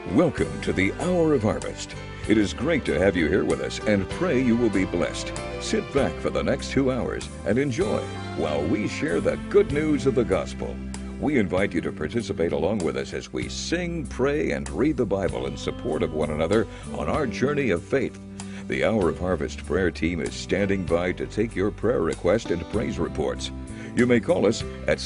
Welcome to the Hour of Harvest. It is great to have you here with us and pray you will be blessed. Sit back for the next 2 hours and enjoy while we share the good news of the gospel. We invite you to participate along with us as we sing, pray, and read the Bible in support of one another on our journey of faith. The Hour of Harvest prayer team is standing by to take your prayer request and praise reports. You may call us at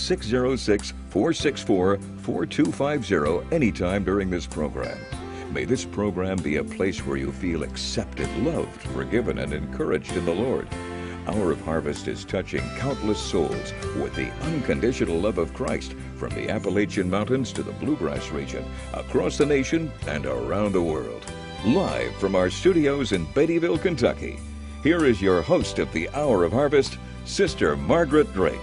606-464-4250 anytime during this program. May this program be a place where you feel accepted, loved, forgiven, and encouraged in the Lord. Hour of Harvest is touching countless souls with the unconditional love of Christ from the Appalachian Mountains to the Bluegrass region, across the nation and around the world. Live from our studios in Beattyville, Kentucky, here is your host of the Hour of Harvest, Sister Margaret Drake.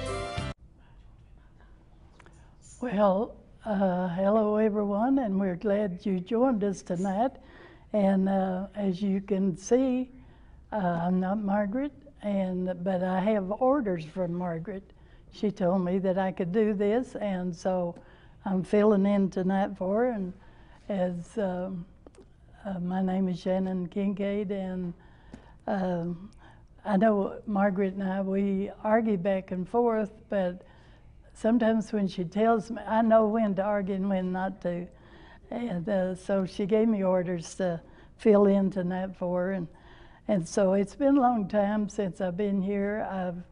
Well, hello everyone, and we're glad you joined us tonight. And as you can see, I'm not Margaret, but I have orders from Margaret. She told me that I could do this, and so I'm filling in tonight for her. And as my name is Shannon Kincaid, and I know Margaret and I, we argue back and forth, but sometimes when she tells me, I know when to argue and when not to. And so she gave me orders to fill in tonight for her. And so it's been a long time since I've been here.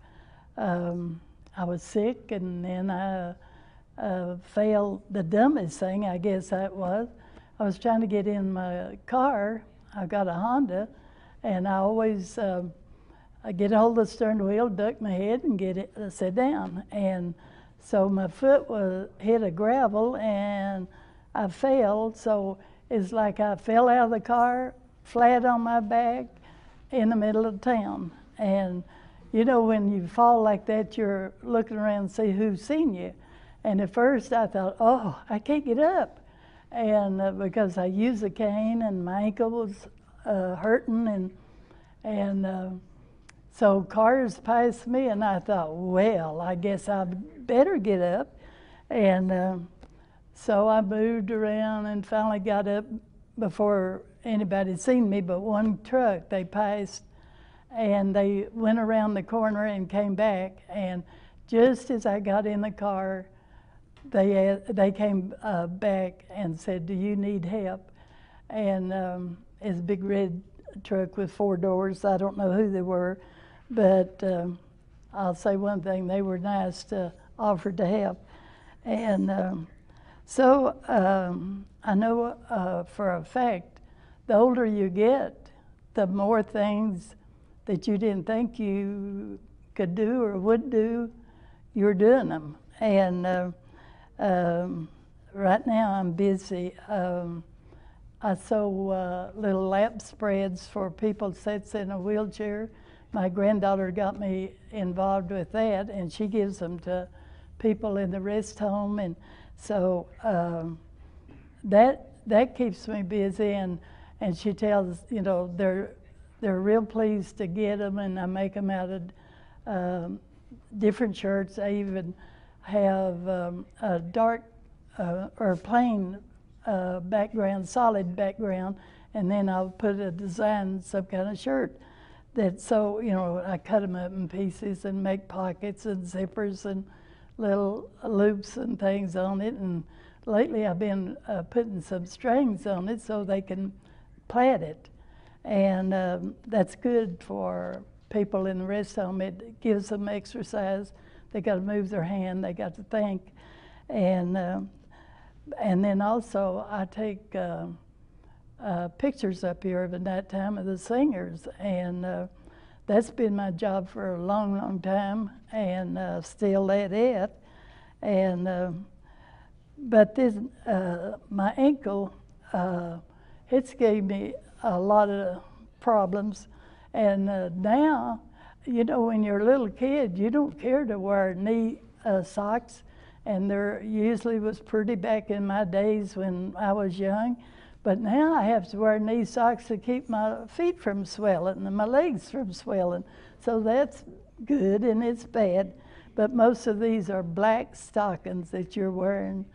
I was sick, and then I failed the dumbest thing, I guess that was. I was trying to get in my car. I got a Honda, and I always I get a hold of the steering wheel, duck my head, and get it sit down. And so my foot hit a gravel, and I fell. So it's like I fell out of the car, flat on my back, in the middle of town. And you know, when you fall like that, you're looking around to see who's seen you. And at first I thought, oh, I can't get up. And because I used a cane and my ankle was hurting, and so cars passed me, and I thought, well, I guess I better get up. And so I moved around and finally got up before anybody had seen me but one truck. They passed, and they went around the corner and came back. And just as I got in the car, they came back and said, do you need help? And it's a big red truck with 4 doors. I don't know who they were, but I'll say one thing, they were nice to offer to help. And so I know for a fact, the older you get, the more things that you didn't think you could do or would do, you're doing them. And right now I'm busy. I sew little lap spreads for people that sits in a wheelchair. My granddaughter got me involved with that, and she gives them to people in the rest home. And so that keeps me busy, and she tells, you know, they're real pleased to get them, and I make them out of different shirts. I even have a dark or plain background, solid background, and then I'll put a design, some kind of shirt. So, you know, I cut them up in pieces and make pockets and zippers and little loops and things on it. And lately I've been putting some strings on it so they can plait it. And that's good for people in the rest home. It gives them exercise. They got to move their hand. They got to think. And then also I take pictures up here of at that time of the singers, and that's been my job for a long, long time, and still at it. And but this my ankle, it's gave me a lot of problems, and now, you know, when you're a little kid, you don't care to wear knee socks, and there usually was pretty back in my days when I was young. But now I have to wear knee socks to keep my feet from swelling and my legs from swelling. So that's good and it's bad. But most of these are black stockings that you're wearing.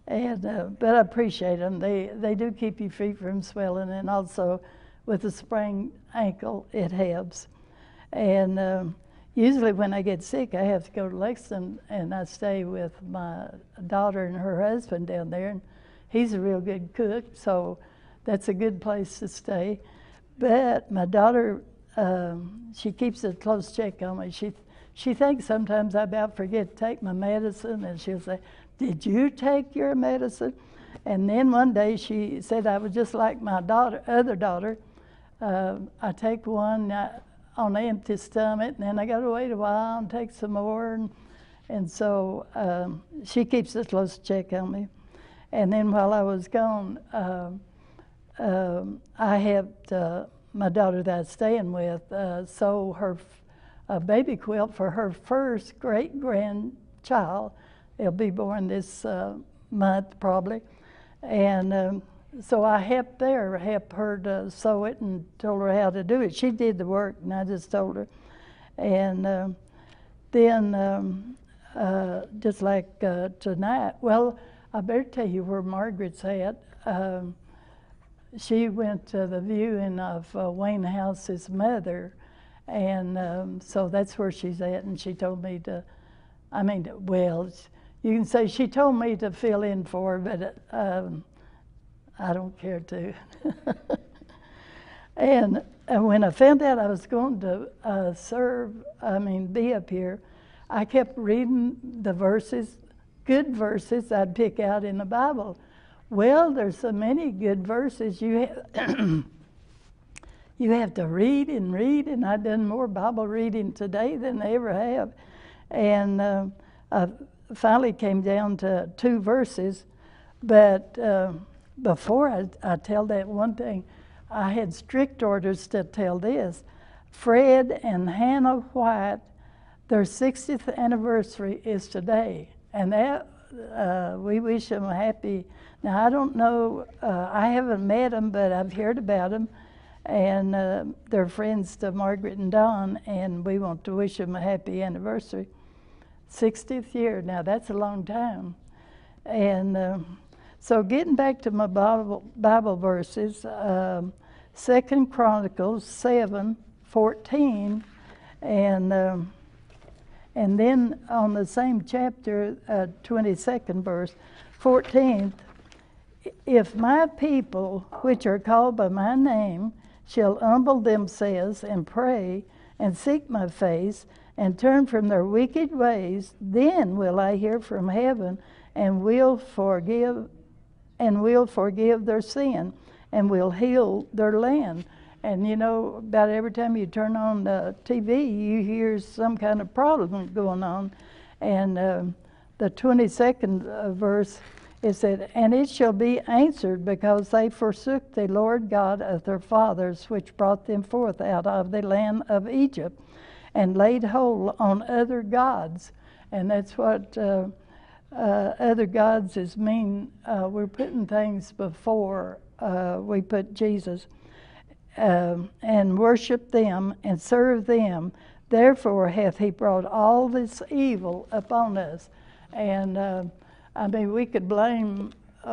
And but I appreciate them. They do keep your feet from swelling, and also with a sprained ankle, it helps. And usually when I get sick, I have to go to Lexington, and I stay with my daughter and her husband down there, and he's a real good cook, so that's a good place to stay. But my daughter, she keeps a close check on me. She thinks sometimes I about forget to take my medicine, and she'll say, "Did you take your medicine?" And then one day she said I was just like my other daughter. I take one on an empty stomach, and then I got to wait a while and take some more. And so she keeps a close check on me. And then while I was gone, I helped my daughter that I was staying with sew her baby quilt for her first great-grandchild. They'll be born this month probably. And so I helped her to sew it and told her how to do it. She did the work, and I just told her. And then just like tonight, well, I better tell you where Margaret's at. She went to the viewing of Wayne House's mother, and so that's where she's at. And she told me to, well, you can say she told me to fill in for her, but I don't care to. And when I found out I was going to be up here, I kept reading the verses, good verses I'd pick out in the Bible. Well, there's so many good verses you have to read, and I've done more Bible reading today than I ever have. And I finally came down to 2 verses, but before I tell that one thing, I had strict orders to tell this. Fred and Hannah White, their 60th anniversary is today, and that we wish them a happy. Now, I don't know, I haven't met them, but I've heard about them, and they're friends to Margaret and Don, and we want to wish them a happy anniversary. 60th year, now that's a long time. And so getting back to my Bible verses, 2 Chronicles 7:14, and then on the same chapter, 22nd verse, 14th, if my people, which are called by my name, shall humble themselves and pray and seek my face and turn from their wicked ways, then will I hear from heaven and will forgive their sin and will heal their land. And you know, about every time you turn on the TV, you hear some kind of problem going on. And the 22nd verse, it said, and it shall be answered because they forsook the Lord God of their fathers, which brought them forth out of the land of Egypt, and laid hold on other gods. And that's what other gods is mean. We're putting things before we put Jesus, and worship them and serve them. Therefore hath he brought all this evil upon us. And we could blame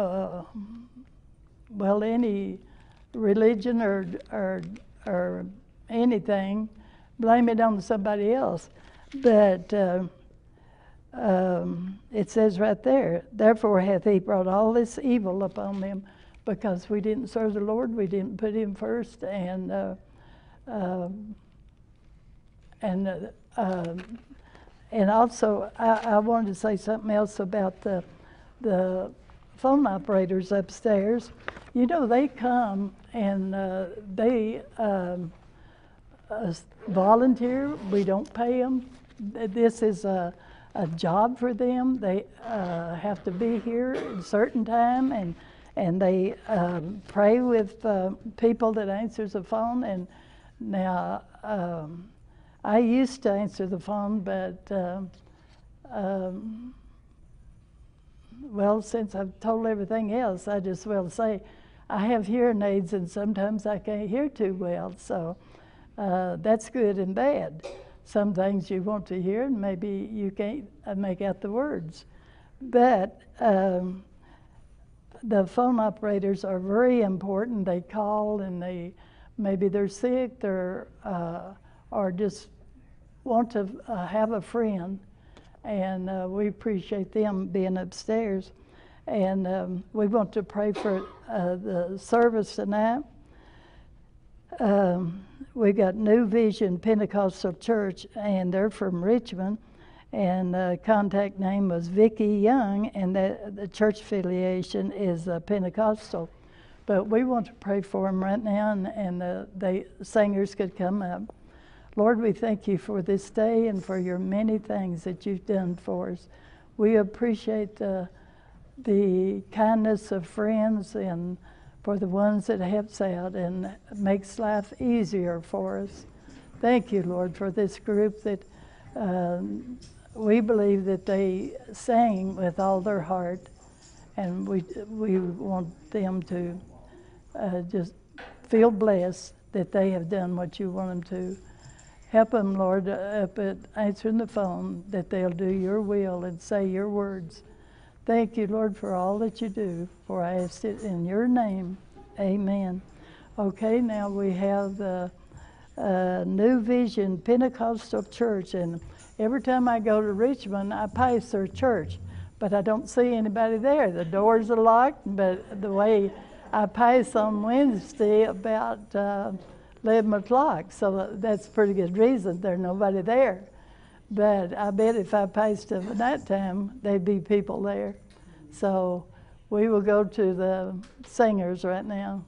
any religion or anything, blame it on somebody else. But it says right there, therefore hath he brought all this evil upon them, because we didn't serve the Lord, we didn't put him first, and also I wanted to say something else about the phone operators upstairs. You know, they come and they volunteer. We don't pay them. This is a job for them. They have to be here at a certain time, and they pray with people that answers the phone. And now I used to answer the phone, but since I've told everything else, I just will say I have hearing aids, and sometimes I can't hear too well. So that's good and bad. Some things you want to hear, and maybe you can't make out the words. But the phone operators are very important. They call and maybe they're sick or just want to have a friend, and we appreciate them being upstairs. And we want to pray for the service tonight. We got New Vision Pentecostal Church, and they're from Richmond, and contact name was Vicki Young, and the church affiliation is Pentecostal. But we want to pray for them right now, and the singers could come up. Lord, we thank you for this day and for your many things that you've done for us. We appreciate the kindness of friends and for the ones that helps out and makes life easier for us. Thank you, Lord, for this group that we believe that they sang with all their heart, and we want them to just feel blessed that they have done what you want them to. Help them, Lord, up at answering the phone, that they'll do your will and say your words. Thank you, Lord, for all that you do, for I ask it in your name. Amen. Okay, now we have the New Vision Pentecostal Church, and every time I go to Richmond, I pass their church, but I don't see anybody there. The doors are locked, but the way I pass on Wednesday about 11 o'clock, so that's a pretty good reason there's nobody there. But I bet if I passed them at that time, there'd be people there. So we will go to the singers right now.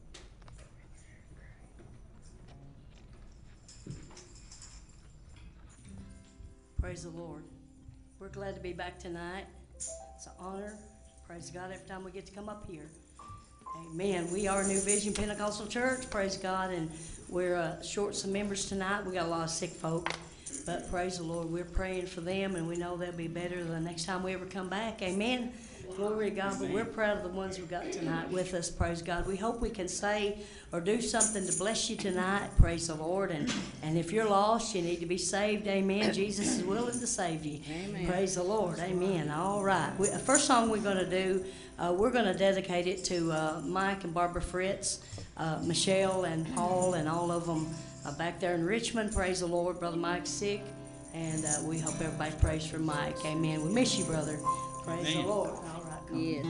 Praise the Lord. We're glad to be back tonight. It's an honor. Praise God every time we get to come up here. Amen. We are New Vision Pentecostal Church. Praise God. And we're short some members tonight. We got a lot of sick folk. But praise the Lord, we're praying for them, and we know they'll be better the next time we ever come back. Amen. Glory to God. But we're proud of the ones we've got tonight with us. Praise God. We hope we can say or do something to bless you tonight. Praise the Lord. And if you're lost, you need to be saved. Amen. Jesus is willing to save you. Amen. Praise the Lord. Amen. All right. First song we're going to do, we're going to dedicate it to Mike and Barbara Fritz, Michelle and Paul and all of them back there in Richmond. Praise the Lord. Brother Mike's sick, and we hope everybody prays for Mike. Amen. We miss you, brother. Praise Amen. The Lord. All right. Come yes.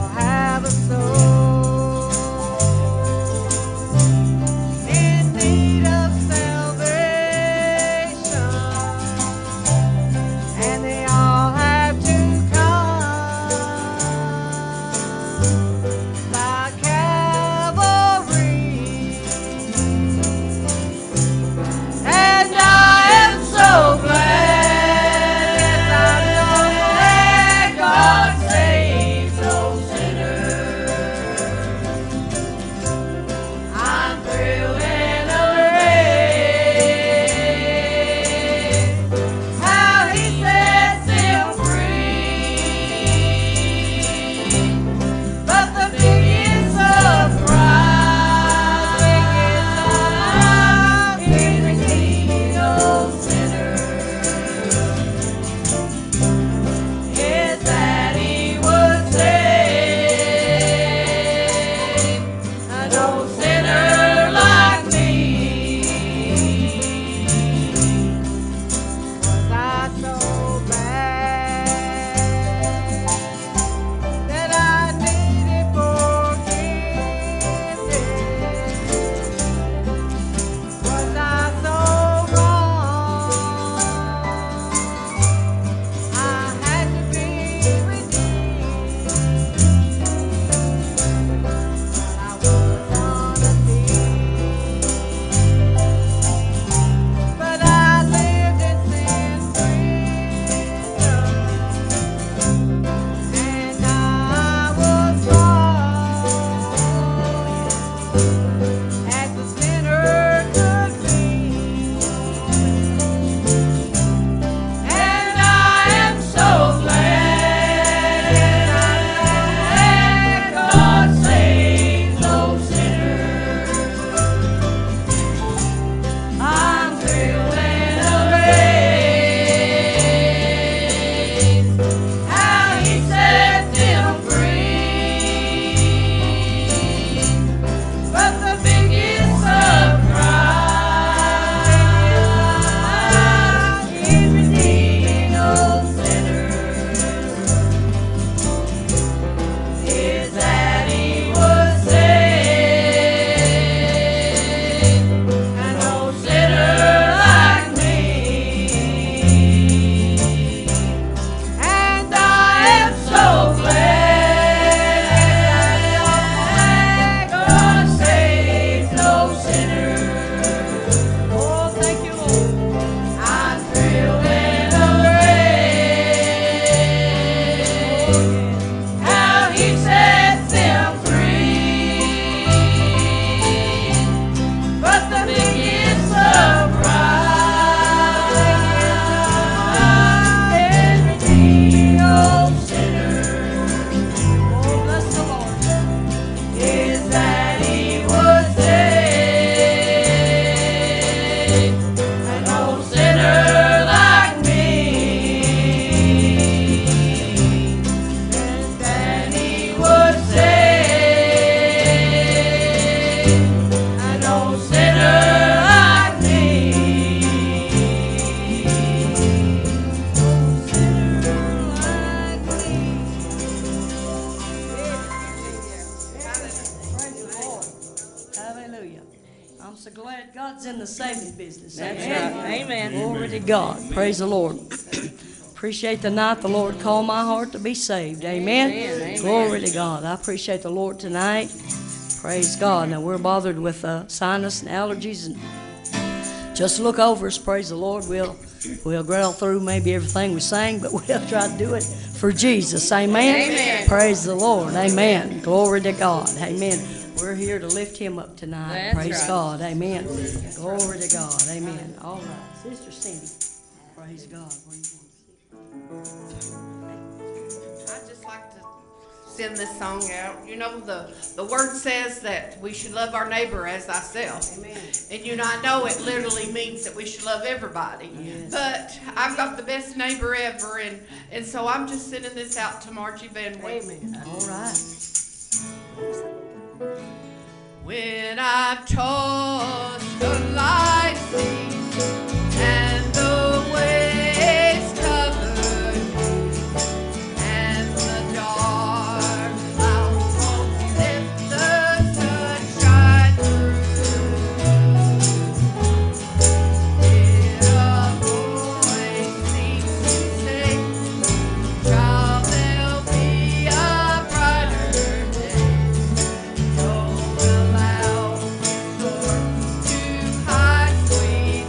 In me. I'm so glad God's in the saving business. That's Amen. right. Amen. Glory to God. Praise the Lord. Appreciate the night the Lord called my heart to be saved. Amen. Amen. Glory to God. I appreciate the Lord tonight. Praise God. Now we're bothered with sinus and allergies, and just look over us. Praise the Lord. We'll growl through maybe everything we sang, but we'll try to do it for Jesus. Amen. Amen. Praise the Lord. Amen. Glory to God. Amen. We're here to lift Him up tonight. That's Praise right. God. Amen. Glory to God. Amen. All right. Sister Cindy. Praise God. What do you want to say? I'd just like to send this song out. You know, the word says that we should love our neighbor as thyself. Amen. And you know, I know it literally means that we should love everybody. Yes. But I've got the best neighbor ever, and so I'm just sending this out to Margie Van Wick. Amen. All right. When I've tossed the light seas and the waves covered me, and the dark clouds won't lift the sunshine through, did a voice seem to say, child, there'll be a brighter day. Don't allow storms to hide sweet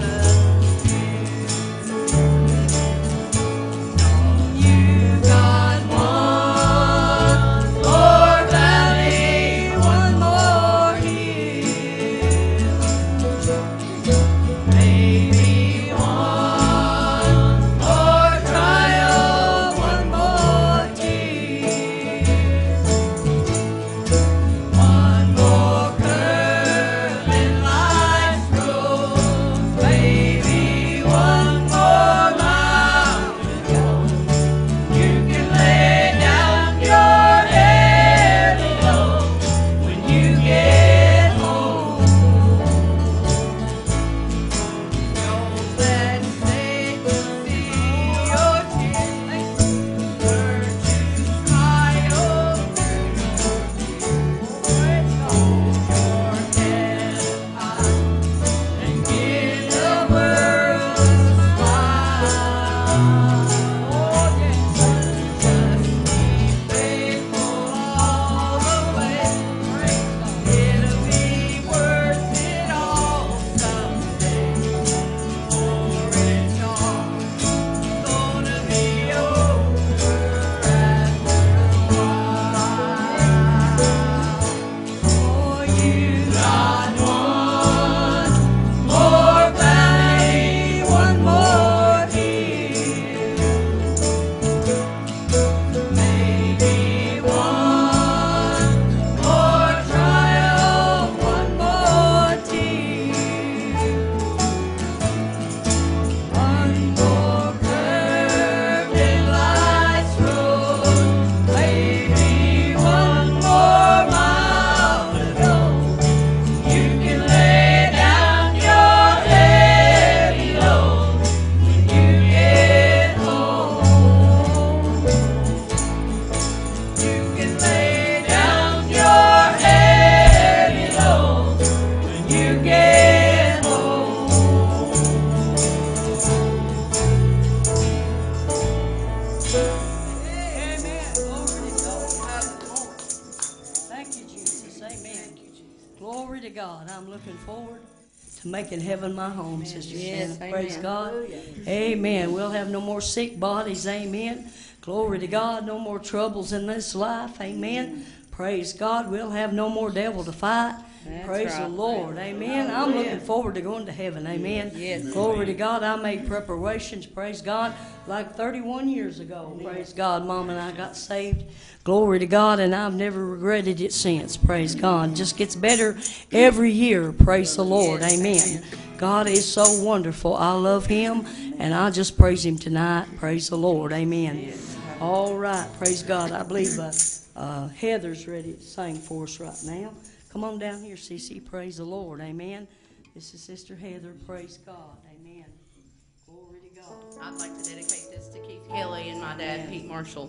Glory to God. I'm looking forward to making heaven my home, Sister Yes, Shannon. Praise amen. God. Amen. We'll have no more sick bodies. Amen. Glory to God. No more troubles in this life. Amen. Praise God. We'll have no more devil to fight. That's Praise the right. Lord. Amen. I'm looking forward to going to heaven. Amen. Yes. Glory to God. I made preparations. Praise God. Like 31 years ago. Praise God. Mom and I got saved. Glory to God. And I've never regretted it since. Praise God. Just gets better every year. Praise the Lord. Amen. God is so wonderful. I love Him. And I just praise Him tonight. Praise the Lord. Amen. All right. Praise God. I believe Heather's ready to sing for us right now. Come on down here, Cece. Praise the Lord. Amen. This is Sister Heather. Praise God. Amen. Glory to God. I'd like to dedicate this to Keith Kelly and my dad, Pete Marshall.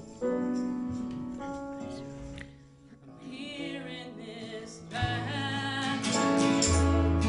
Here in this battle,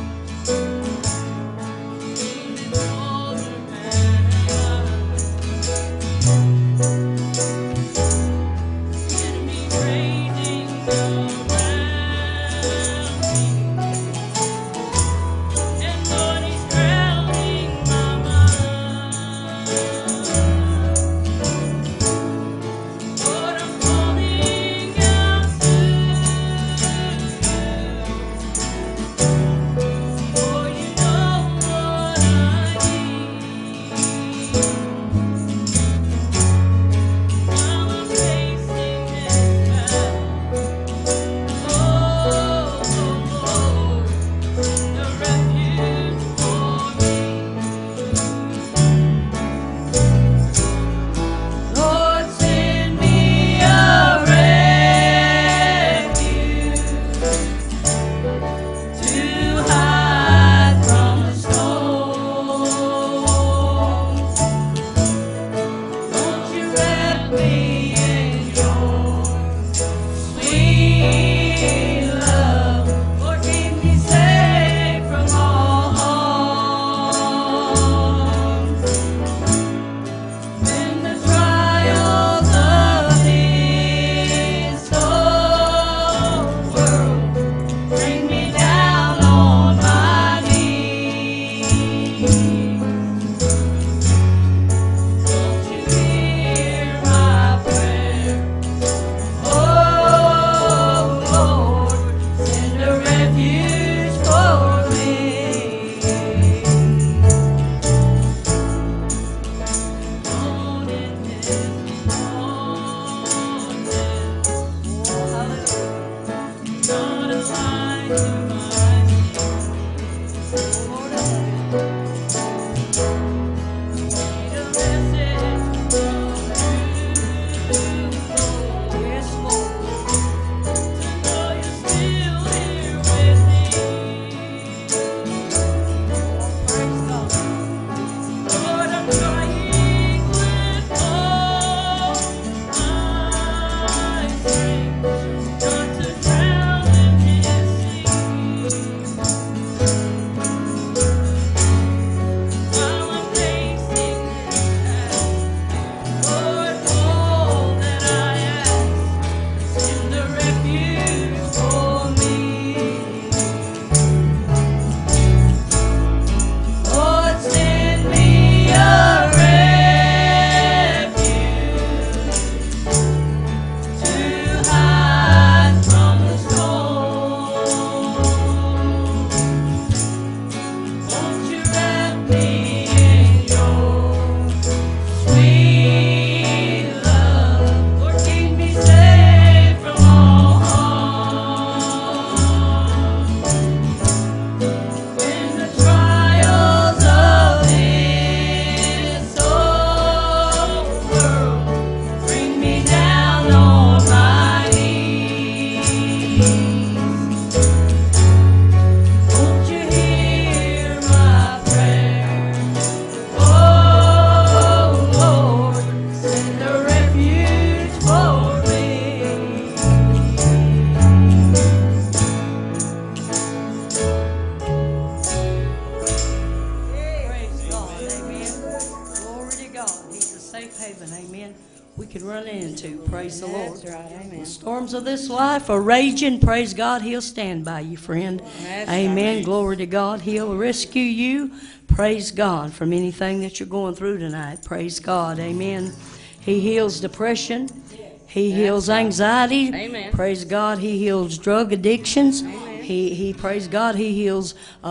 Praise the Lord. That's right, amen. The storms of this life are raging. Praise God, He'll stand by you, friend. That's Amen. right. Glory to God. He'll rescue you. Praise God from anything that you're going through tonight. Praise God. Amen. He heals depression. He heals anxiety. Amen. Praise God. He heals drug addictions. He praise God. He heals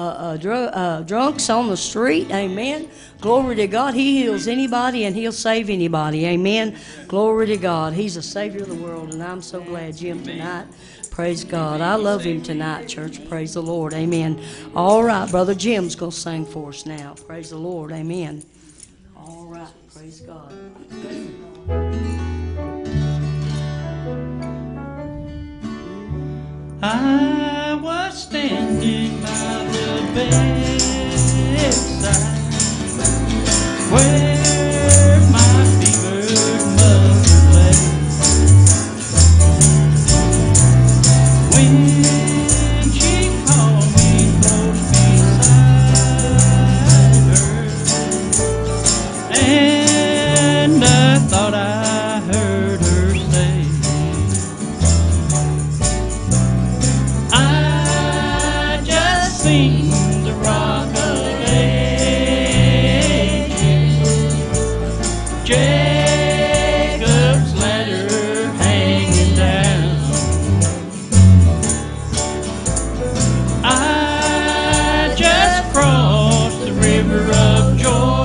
drunks on the street. Amen. Glory to God. He heals anybody and He'll save anybody. Amen. Glory to God. He's the Savior of the world, and I'm so glad, Jim, tonight. Praise God. I love Him tonight, church. Praise the Lord. Amen. All right, Brother Jim's going to sing for us now. Praise the Lord. Amen. All right. Praise God. I was standing by the bedside where my fevered mother lay. When she called me close beside her, and I thought I heard her say, seen the rock of ages, Jacob's ladder hanging down. I just crossed the river of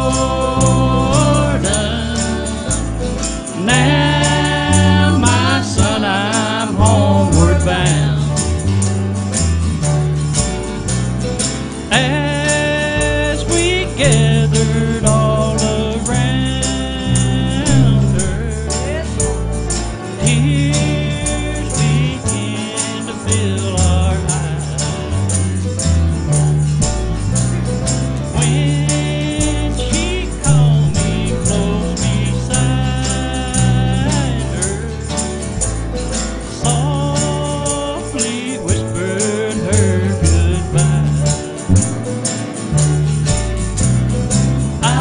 Jordan. Now, my son, I'm homeward bound. As we gathered all around her, tears began to fill our eyes. When she called me close beside her, softly whispered her goodbye. I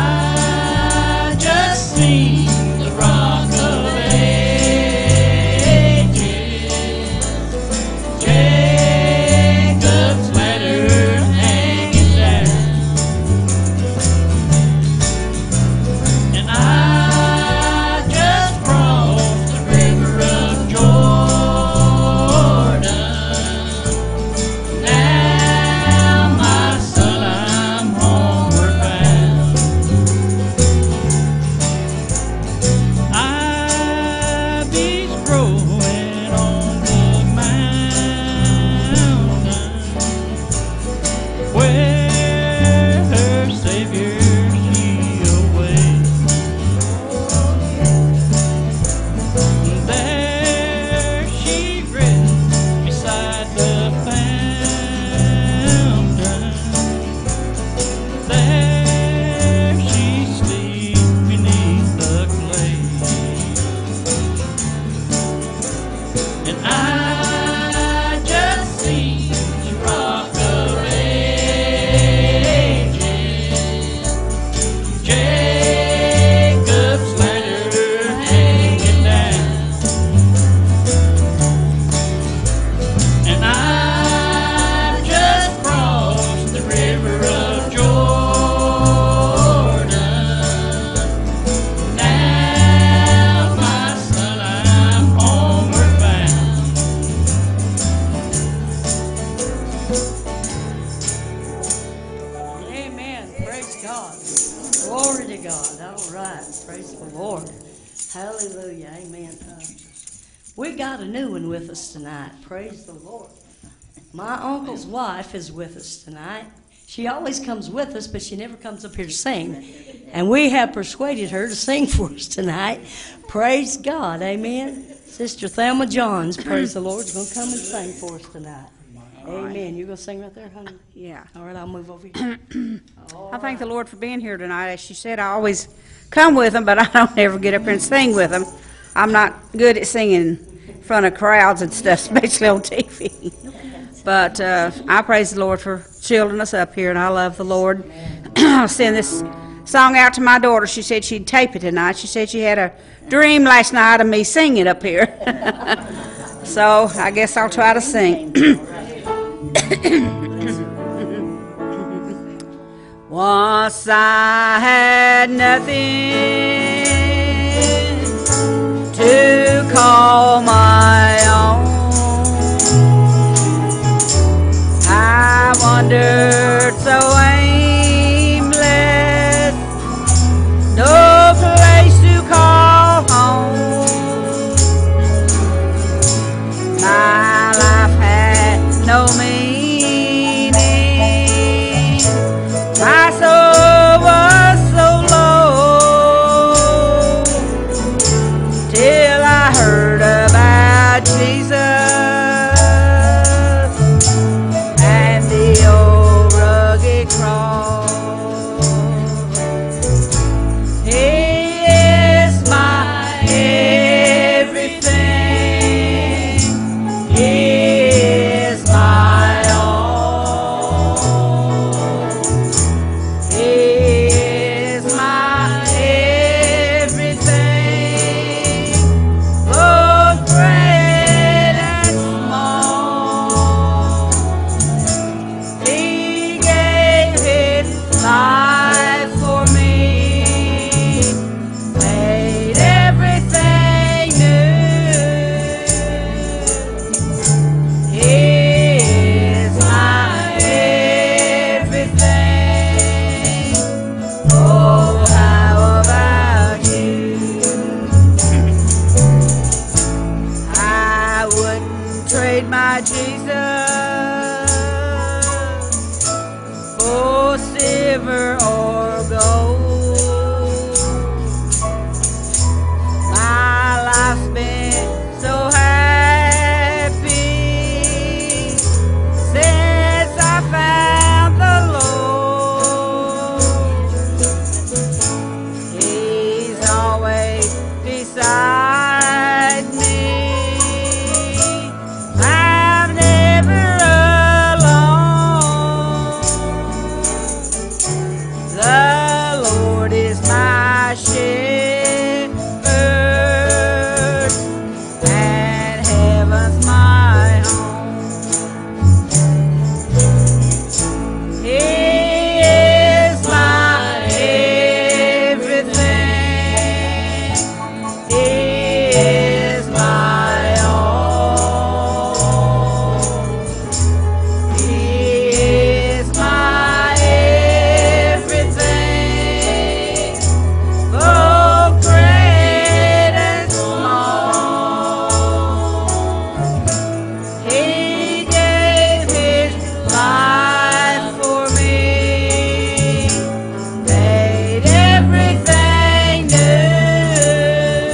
God. All right. Praise the Lord. Hallelujah. Amen. We got a new one with us tonight. Praise the Lord. My uncle's wife is with us tonight. She always comes with us, but she never comes up here to sing. And we have persuaded her to sing for us tonight. Praise God. Amen. Sister Thelma Johns, praise the Lord, is going to come and sing for us tonight. Amen. You going to sing right there, honey? Yeah. All right, I'll move over here. I thank the Lord for being here tonight. As she said, I always come with them, but I don't ever get up here and sing with them. I'm not good at singing in front of crowds and stuff, especially on TV. But I praise the Lord for shielding us up here, and I love the Lord. I'll send this song out to my daughter. She said she'd tape it tonight. She said she had a dream last night of me singing up here. So I guess I'll try to sing. Once I had nothing to call my own. I wandered so aimless, no place to call home. My life had no meaning. My soul was so low, till I heard about Jesus and the old rugged cross. He is my everything. He is my all. He is my everything, both great and small. He gave his life for me, made everything new. He is my everything. Oh, how about you? I wouldn't trade my Jesus for silver or gold. My life's been so happy since I found the Lord. He's always beside me. I'm never alone. The Lord is my shepherd, and heaven's my home. He is my everything. He is my all. He is my everything, both great and small. He gave his life for me, made everything new.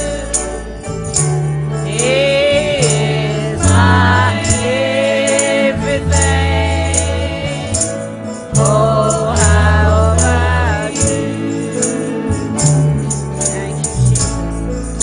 He is my everything. Oh, how about you? Thank you, Jesus.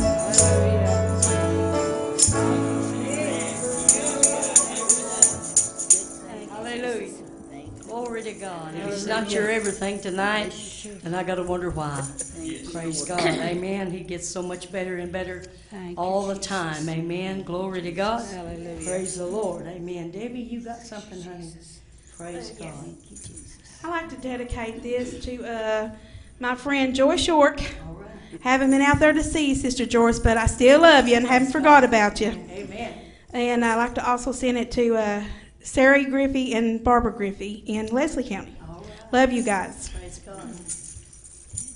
Hallelujah. Glory to God. If He's not your everything tonight, and I got to wonder why. Praise God. Amen. He gets so much better and better Thank all the time. Amen. Glory to God. Hallelujah. Praise the Lord. Amen. Debbie, you got something, honey? Praise God. I like to dedicate this to my friend Joyce York. All right. Haven't been out there to see you, Sister Joyce, but I still love you and haven't forgot about you. Amen. And I like to also send it to Sarah Griffey and Barbara Griffey in Leslie County. All right. Love you guys. Praise God.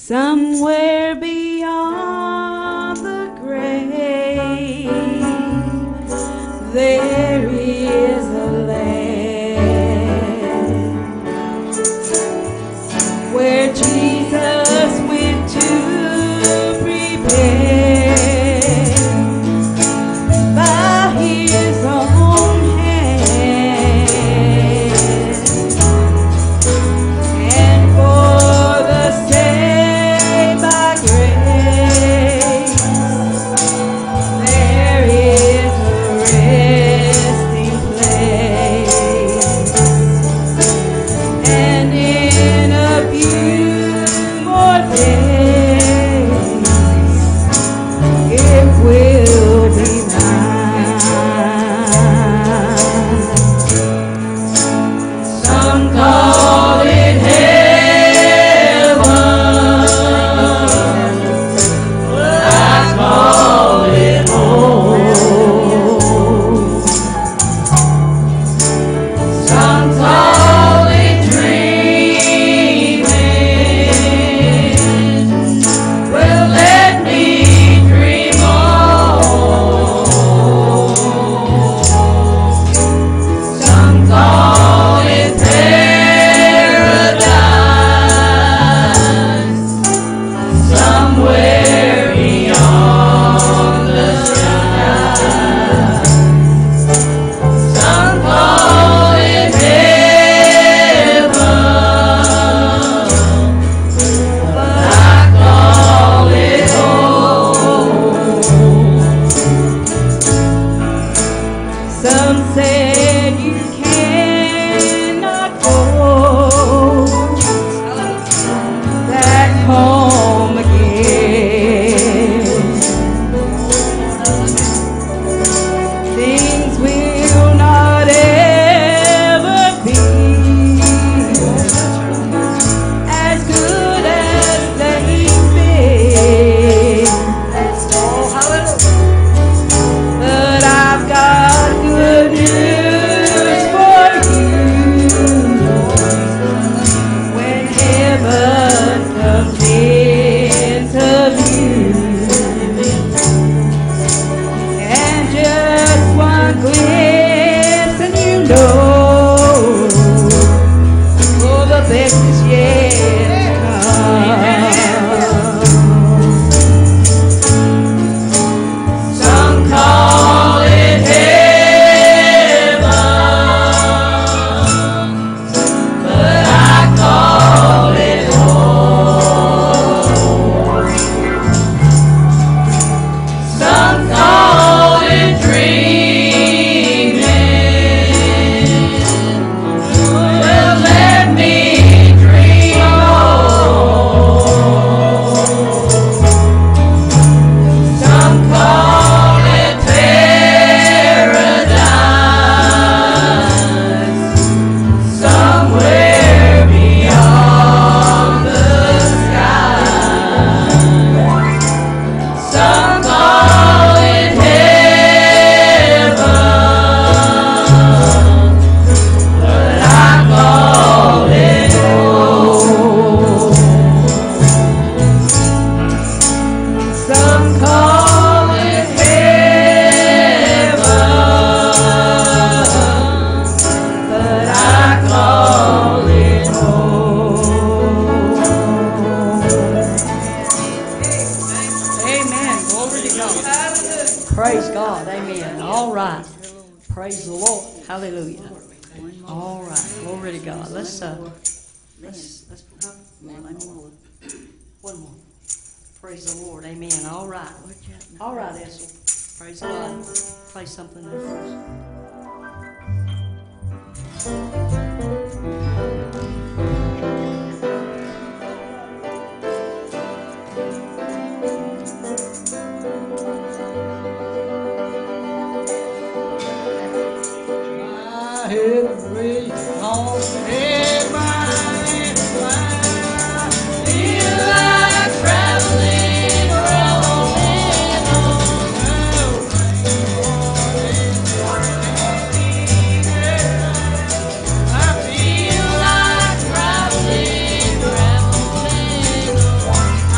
Somewhere beyond the grave, there is a land where Jesus went to prepare by his own hand, and for the saved by grace, there is a resting place, and in a few more days it will be mine. Some call it heaven, I call it home. Some call it dreaming. Well, let me dream on. Some call it paradise, somewhere beyond the sky. Some call it heaven, but I call it home. Some said you cannot go back home again. Things will not ever be as good as they've been. But I've got good news for you. When heaven comes into view, and just one glimpse and you know, oh, the best is yet to come. Some call it heaven, but I call it home. Some call it dreaming. Well, let me dream on. Some call it paradise, somewhere beyond the sky. Some call it heaven, but I call it home. Some call it heaven, but I call it home. Amen. Glory to God. Praise God. Amen. All right. Praise the Lord. Hallelujah. All right. Glory to God. Let's one more. Praise the Lord. Amen. All right. All right, Ethel. Praise God. Play something there for us. Every long day by feel like traveling, rolling on. I feel like traveling, traveling on.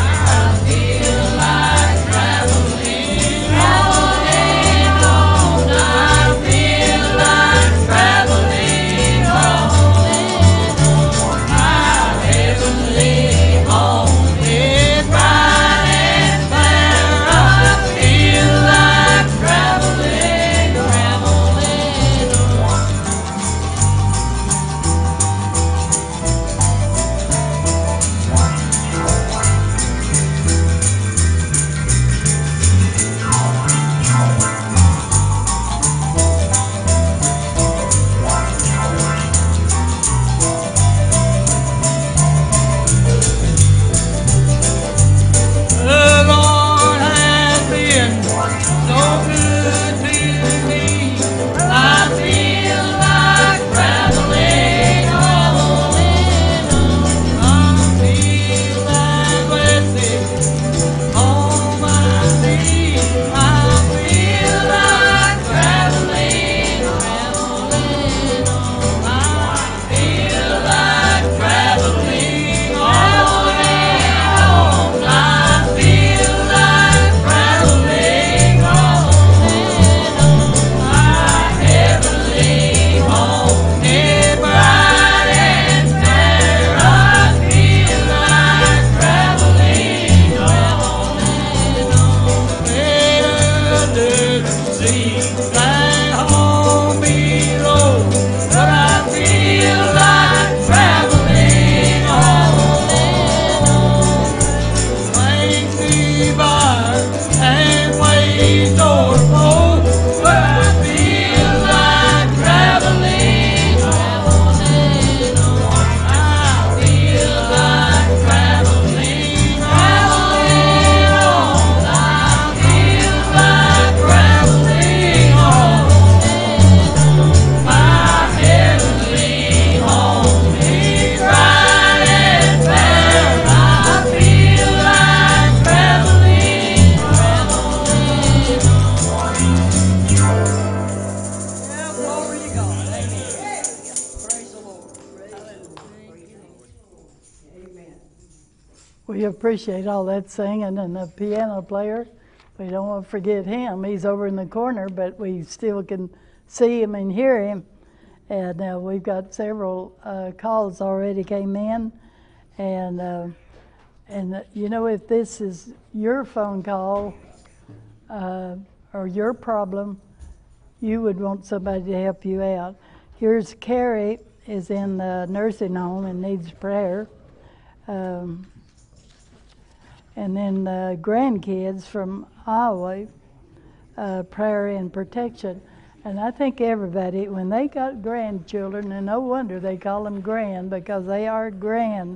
We appreciate all that singing, and the piano player, we don't want to forget him. He's over in the corner, but we still can see him and hear him. And we've got several calls already came in. And you know, if this is your phone call or your problem, you would want somebody to help you out. Here's Carrie is in the nursing home and needs prayer. And then grandkids from Iowa, prayer and protection. And I think everybody, when they got grandchildren, and no wonder they call them grand, because they are grand,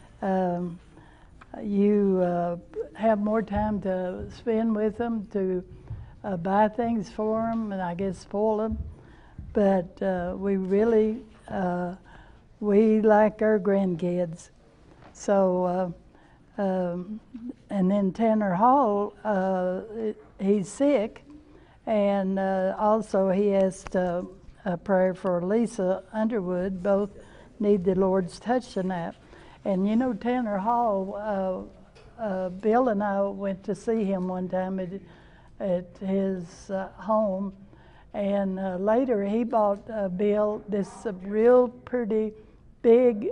you have more time to spend with them, to buy things for them, and I guess spoil them. But we really, we like our grandkids. So, and then Tanner Hall, he's sick, and also he asked a prayer for Lisa Underwood. Both need the Lord's touch tonight. And you know, Tanner Hall, Bill and I went to see him one time at his home, and later he bought Bill this real pretty big,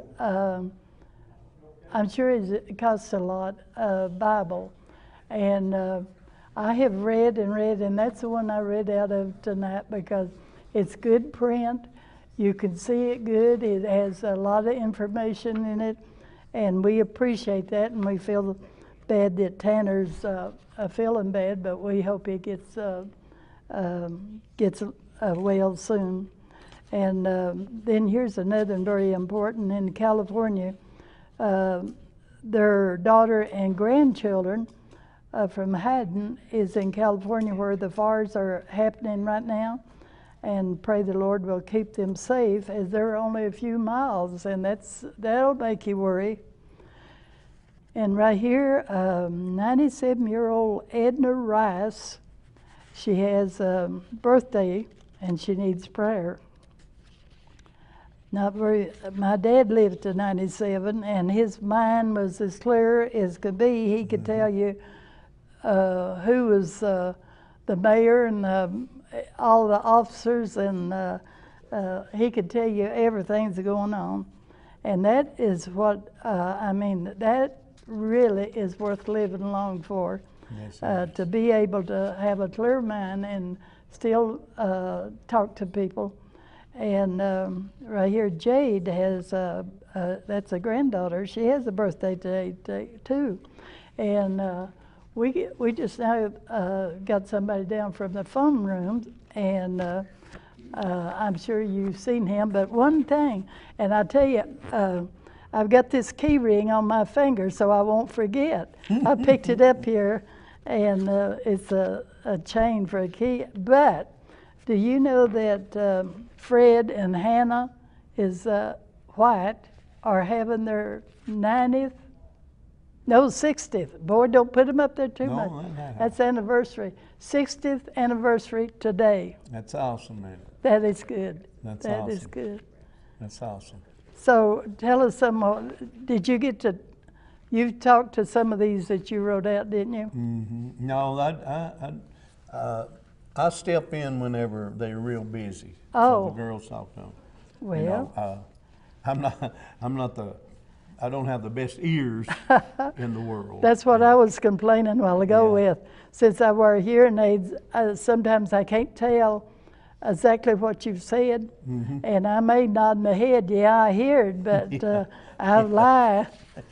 I'm sure it costs a lot, Bible. And I have read, and that's the one I read out of tonight because it's good print. You can see it good. It has a lot of information in it, and we appreciate that, and we feel bad that Tanner's feeling bad, but we hope he gets well soon. And then here's another very important in California. Their daughter and grandchildren from Haddon is in California, where the fires are happening right now, and pray the Lord will keep them safe, as they're only a few miles, and that'll make you worry. And right here, 97-year-old Edna Rice, she has a birthday and she needs prayer. My dad lived to 97, and his mind was as clear as could be. He could tell you who was the mayor and all the officers, and he could tell you everything's going on. And that is what, that really is worth living long for. Yes, to be able to have a clear mind and still talk to people. And right here, Jade has, that's a granddaughter. She has a birthday today too. And we just now got somebody down from the phone room, and I'm sure you've seen him. But one thing, and I tell you, I've got this key ring on my finger so I won't forget. I picked it up here, and it's a chain for a key. But do you know that Fred and Hannah is White are having their 60th. Boy, don't put them up there too much. That's anniversary. 60th anniversary today. That's awesome, man. That is good. That awesome. Is good. That's awesome. So tell us some more. Did you get to, you talked to some of these that you wrote out, didn't you? Mm-hmm. No, I step in whenever they're real busy. Oh. So the girls talk to them. Well. You know, I don't have the best ears in the world. That's what I was complaining a while ago with. Since I wear hearing aids, sometimes I can't tell exactly what you've said, and I may nod my head, yeah, I heard, but I lie.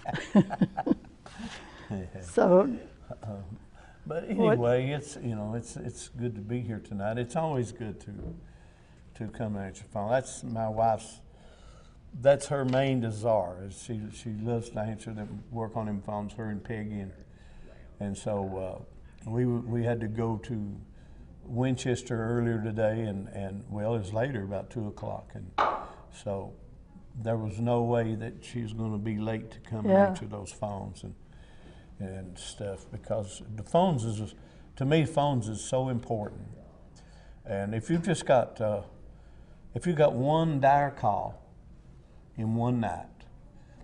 So. But anyway, it's good to be here tonight. It's always good to come at your phone. That's my wife's. That's her main desire. Is she loves to answer them, work on them phones. Her and Peggy, and so we had to go to Winchester earlier today, and well, it was later, about 2:00, and so there was no way that she was going to be late to come and answer those phones and stuff, because the phones is, to me, phones is so important. And if you've just got one dire call in one night,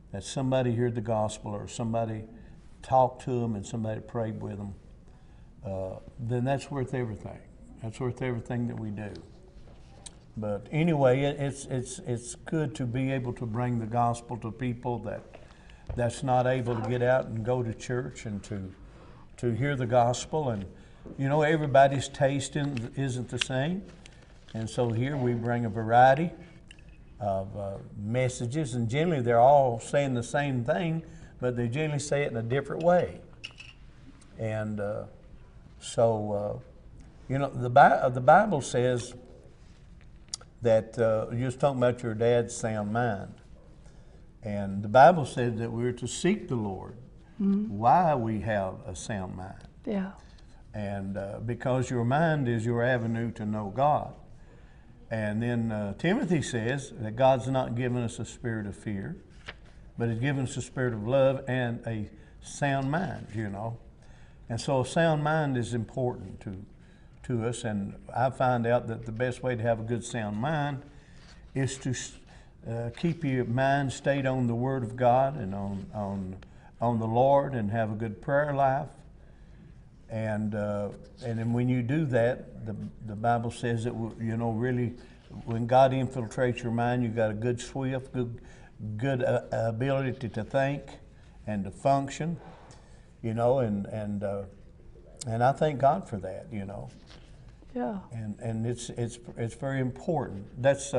that somebody heard the gospel or somebody talked to them and somebody prayed with them, then that's worth everything. That's worth everything that we do. But anyway, it's good to be able to bring the gospel to people that's not able to get out and go to church and to hear the gospel. And everybody's taste isn't the same, and so here we bring a variety of messages, and generally they're all saying the same thing, but they generally say it in a different way. And so the Bible says that you was talking about your dad's sound mind. And the Bible says that we're to seek the Lord while we have a sound mind. Yeah. And because your mind is your avenue to know God. And then Timothy says that God's not given us a spirit of fear, but He's given us a spirit of love and a sound mind, And so a sound mind is important to us. And I find out that the best way to have a good sound mind is to keep your mind stayed on the Word of God and on the Lord, and have a good prayer life. And then when you do that, the Bible says that really, when God infiltrates your mind, you got a good swift, good ability to think and to function, and I thank God for that, Yeah. And it's very important. That's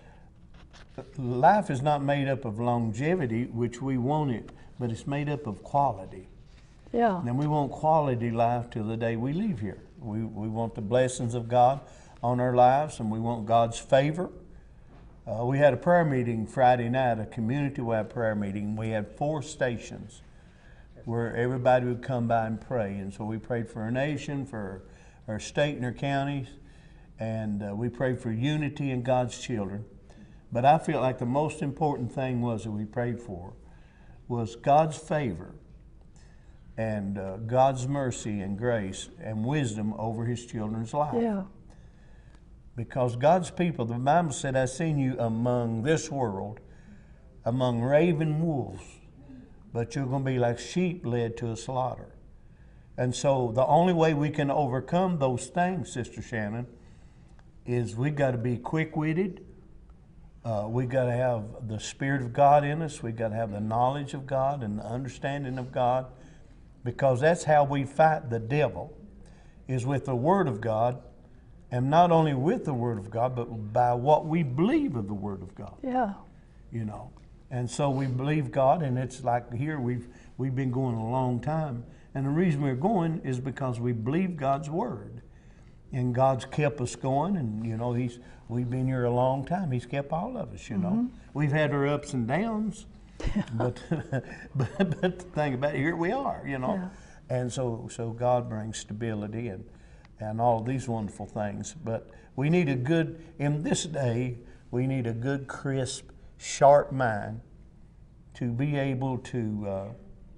life is not made up of longevity, which we want it, but it's made up of quality. Yeah. And we want quality life till the day we leave here. We want the blessings of God on our lives, and we want God's favor. We had a prayer meeting Friday night, a community-wide prayer meeting. We had 4 stations where everybody would come by and pray. And so we prayed for our nation, for our state and our counties, and we prayed for unity in God's children. But I feel like the most important thing that we prayed for was God's favor and God's mercy and grace and wisdom over His children's life. Yeah. Because God's people, the Bible said, "I've seen you among this world, among raven wolves, but you're going to be like sheep led to a slaughter." And so the only way we can overcome those things, Sister Shannon, is we got to be quick-witted. We got to have the Spirit of God in us. We got to have the knowledge of God and the understanding of God, because that's how we fight the devil, is with the Word of God, and not only with the Word of God, but by what we believe of the Word of God. Yeah. And so we believe God, and it's like here we've been going a long time, and the reason we're going is because we believe God's Word, and God's kept us going, and we've been here a long time. He's kept all of us. We've had our ups and downs, but the thing about it, here we are. Yeah. And so God brings stability and all of these wonderful things. But we need in this day, we need a good, crisp, sharp mind to be able to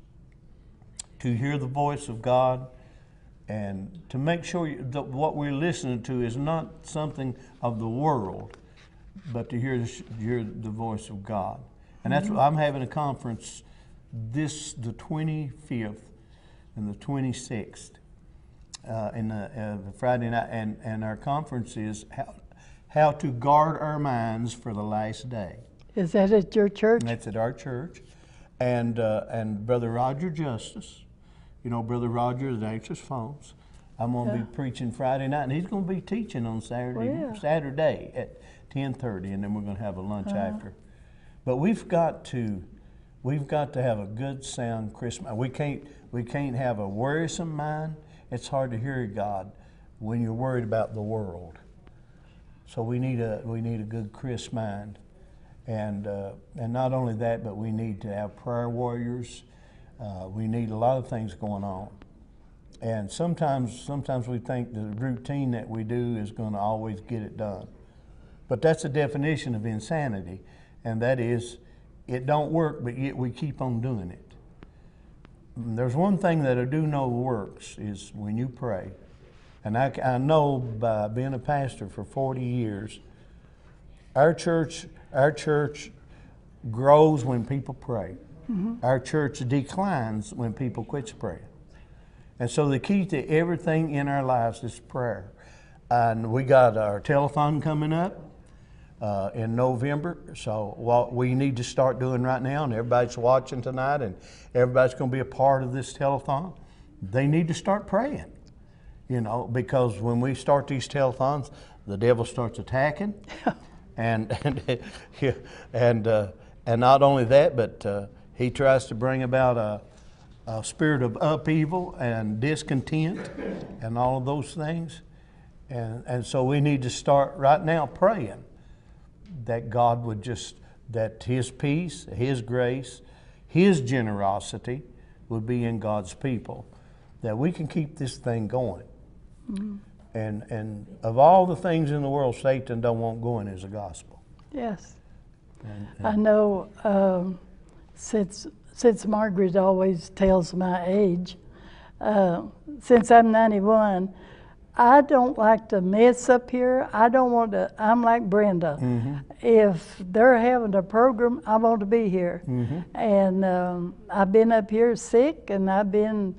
hear the voice of God, and to make sure that what we're listening to is not something of the world, but to hear the voice of God. And that's what I'm having a conference the 25th and the 26th in the Friday night, and our conference is how to guard our minds for the last day. Is that at your church? And that's at our church, and Brother Roger Justice. Brother Roger that answers phones. I'm going to be preaching Friday night, and he's going to be teaching on Saturday at 10:30, and then we're going to have a lunch after. But we've got to have a good, sound Christmas. We can't have a worrisome mind. It's hard to hear God when you're worried about the world. So we need a good, crisp mind, and not only that, but we need to have prayer warriors. We need a lot of things going on. And sometimes we think the routine that we do is going to always get it done. But that's a definition of insanity, and that is, it don't work, but yet we keep on doing it. There's one thing that I do know works is when you pray. And I know by being a pastor for 40 years, our church grows when people pray. our church declines when people quit praying. And so the key to everything in our lives is prayer. And we got our telethon coming up in November. So what we need to start doing right now, and everybody's watching tonight, and everybody's going to be a part of this telethon, they need to start praying. You know, because when we start these telethons, the devil starts attacking, and not only that, but he tries to bring about a spirit of upheaval and discontent and all of those things. And so we need to start right now praying that God would that His peace, His grace, His generosity would be in God's people, that we can keep this thing going. Mm-hmm. And of all the things in the world Satan don't want going is the gospel. Yes. And I know since Margaret always tells my age, since I'm 91, I don't like to mess up here. I don't want to, I'm like Brenda. Mm-hmm. If they're having a program, I want to be here. Mm-hmm. And I've been up here sick, and I've been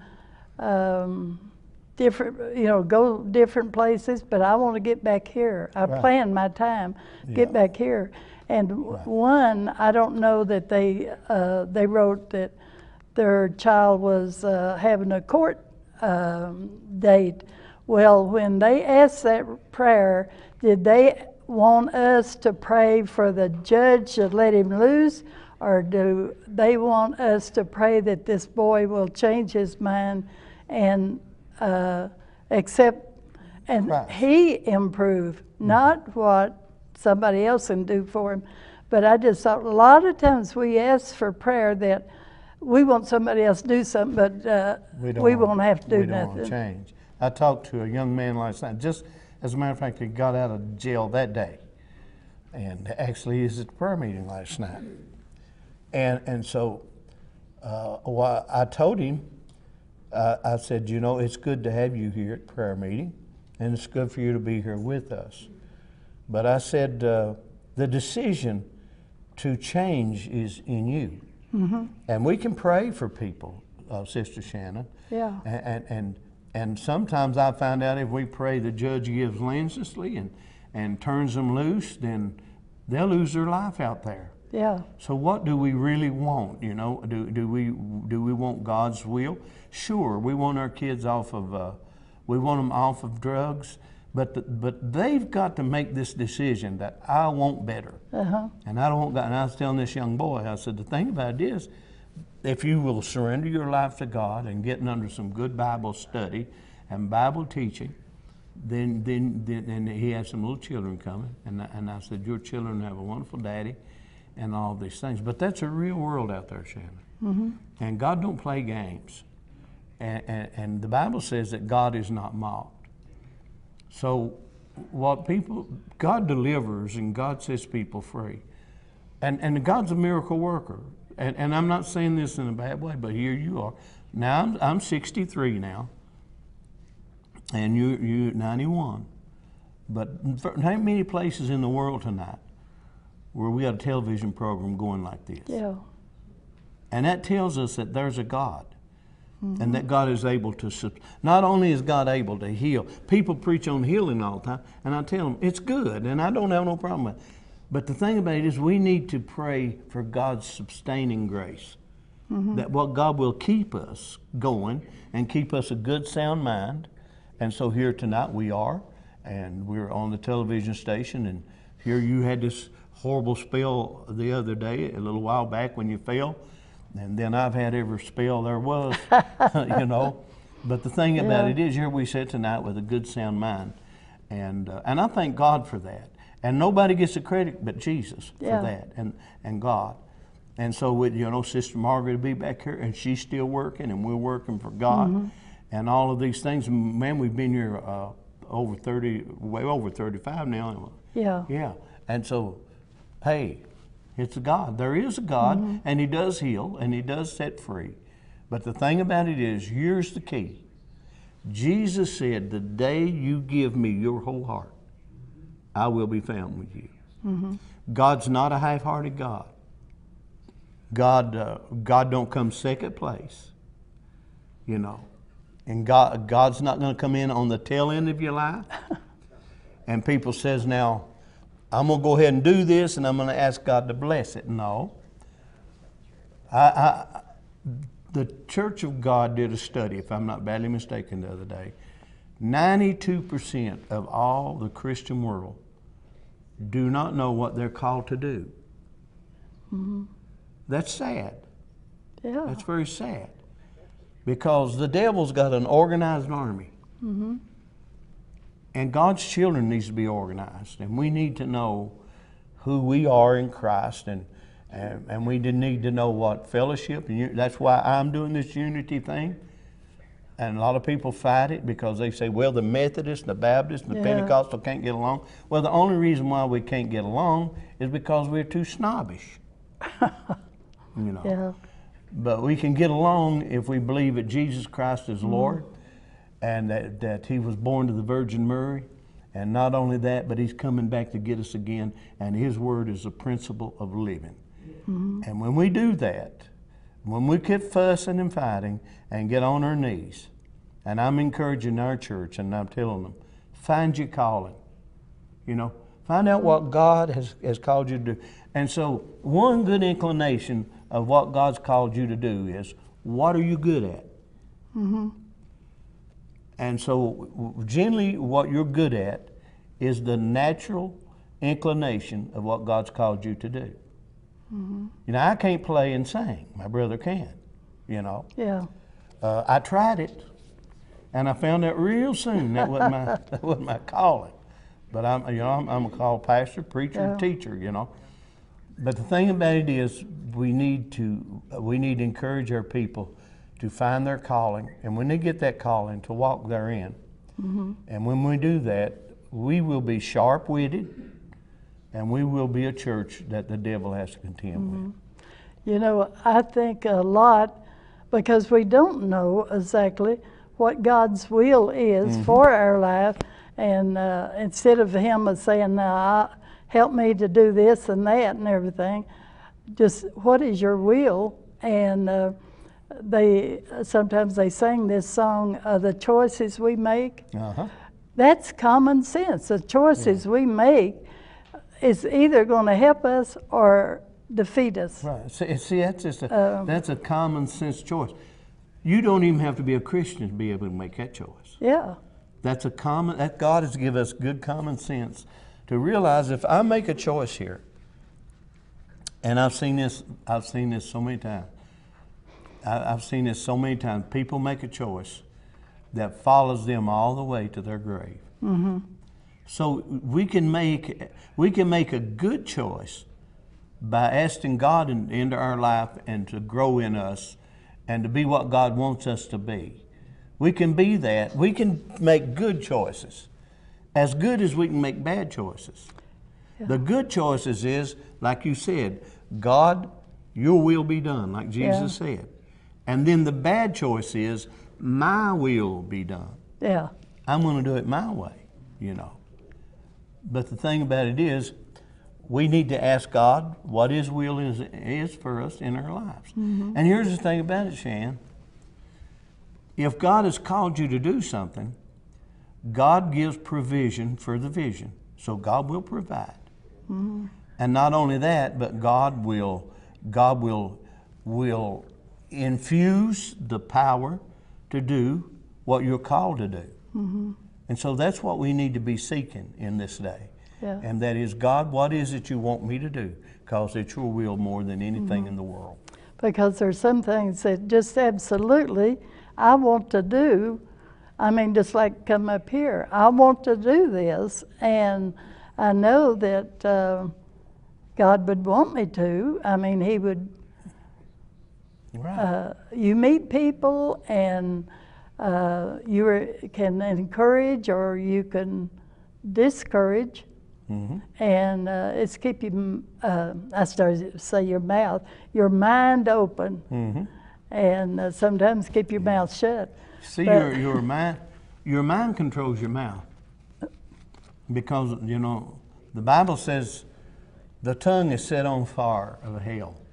different, go different places, but I want to get back here. I plan my time, get back here. And one, I don't know that they wrote that their child was having a court date. Well, when they asked that prayer, did they want us to pray for the judge to let him loose, or do they want us to pray that this boy will change his mind and accept, and he improve, not what somebody else can do for him? But I just thought a lot of times we ask for prayer that we want somebody else to do something, but we won't have to do nothing. We don't want to change. I talked to a young man last night, just as a matter of fact, he got out of jail that day. And actually, he was at the prayer meeting last night. And so I told him, I said, it's good to have you here at prayer meeting, and it's good for you to be here with us. But I said, the decision to change is in you. Mm-hmm. And we can pray for people, Sister Shannon. Yeah. And sometimes I find out if we pray the judge gives leniency and turns them loose, then they'll lose their life out there. Yeah. So what do we really want? Do we want God's will? Sure, we want our kids off of drugs, but they've got to make this decision that I want better. Uh-huh. And I don't want God. And I was telling this young boy, I said, the thing about it is, if you will surrender your life to God and getting under some good Bible study and Bible teaching, then he had some little children coming, and I said, your children have a wonderful daddy and all these things. But that's a real world out there, Shannon. Mm-hmm. And God don't play games. And the Bible says that God is not mocked. So God delivers and God sets people free. And God's a miracle worker. And I'm not saying this in a bad way, but here you are. Now I'm 63 now, and you're 91. But there ain't many places in the world tonight where we got a television program going like this. Yeah. And that tells us that there's a God. Mm-hmm. And that God is able to, not only is God able to heal, people preach on healing all the time, and I tell them it's good, and I don't have no problem with it. But the thing about it is we need to pray for God's sustaining grace. Mm-hmm. That what God will keep us going and keep us a good sound mind. And so here tonight we are, and we're on the television station, and here you had this horrible spell the other day, a little while back when you fell. And then I've had every spell there was, But the thing about it is here we sit tonight with a good sound mind. And I thank God for that. And nobody gets the credit but Jesus for that, and God. And so with Sister Margaret will be back here, and she's still working, and we're working for God, and all of these things. Man, we've been here way over 35 now. Yeah. Yeah. And so, hey, it's a God. There is a God, and He does heal, and He does set free. But the thing about it is, here's the key. Jesus said, the day you give me your whole heart, I will be found with you. Mm-hmm. God's not a half-hearted God. God don't come second place, you know. And God's not going to come in on the tail end of your life. And people says, now, I'm going to go ahead and do this, and I'm going to ask God to bless it. No. The Church of God did a study, if I'm not badly mistaken, the other day. 92% of all the Christian world do not know what they're called to do. Mm-hmm. That's sad. Yeah. That's very sad. Because the devil's got an organized army. Mm-hmm. And God's children needs to be organized. And we need to know who we are in Christ. And we need to know what fellowship. And that's why I'm doing this unity thing. And a lot of people fight it because they say, well, the Methodists, the Baptists, and the Pentecostal can't get along. Well, the only reason why we can't get along is because we're too snobbish. You know. Yeah. But we can get along if we believe that Jesus Christ is Lord, and that He was born to the Virgin Mary. And not only that, but He's coming back to get us again. And His Word is the principle of living. Mm-hmm. And when we do that, when we quit fussing and fighting and get on our knees, and I'm encouraging our church and I'm telling them, find your calling. You know, find out what God has called you to do. And so one good inclination of what God's called you to do is, what are you good at? Mm-hmm. And so generally what you're good at is the natural inclination of what God's called you to do. Mm-hmm. You know, I can't play and sing. My brother can, you know. Yeah. I tried it, and I found out real soon that wasn't my calling. But I'm a called pastor, preacher, teacher, you know. But the thing about it is, we need to encourage our people to find their calling, and when they get that calling, to walk therein. Mm-hmm. And when we do that, we will be sharp-witted, and we will be a church that the devil has to contend with. You know, I think a lot, because we don't know exactly what God's will is for our life, and instead of Him saying, now, help me to do this and that and everything, just what is your will? And sometimes they sing this song, the choices we make. Uh-huh. That's common sense. The choices we make is either going to help us or defeat us. Right. See, that's just that's a common sense choice. You don't even have to be a Christian to be able to make that choice. Yeah. That God has given us good common sense to realize if I make a choice here, and I've seen this so many times. I've seen this so many times. People make a choice that follows them all the way to their grave. Mm-hmm. So we can make a good choice by asking God into our life and to grow in us and to be what God wants us to be. We can be that. We can make good choices, as good as we can make bad choices. Yeah. The good choices is, like you said, God, your will be done, like Jesus said. And then the bad choice is, my will be done. Yeah. I'm going to do it my way, you know. But the thing about it is, we need to ask God what His will is for us in our lives. Mm-hmm. And here's the thing about it, Shan. If God has called you to do something, God gives provision for the vision. So God will provide. Mm-hmm. And not only that, but God will infuse the power to do what you're called to do. Mm-hmm. And so that's what we need to be seeking in this day. Yeah. And that is, God, what is it you want me to do? Because it's your will more than anything in the world. Because there's some things that just absolutely I want to do. I mean, just like come up here, I want to do this, and I know that God would want me to. I mean, He would. Right. You meet people, and you can encourage or you can discourage. Mm-hmm. And it's keep you, I started to say your mind open, mm-hmm. and sometimes keep your mouth shut. See, your mind controls your mouth, because the Bible says the tongue is set on fire of hell,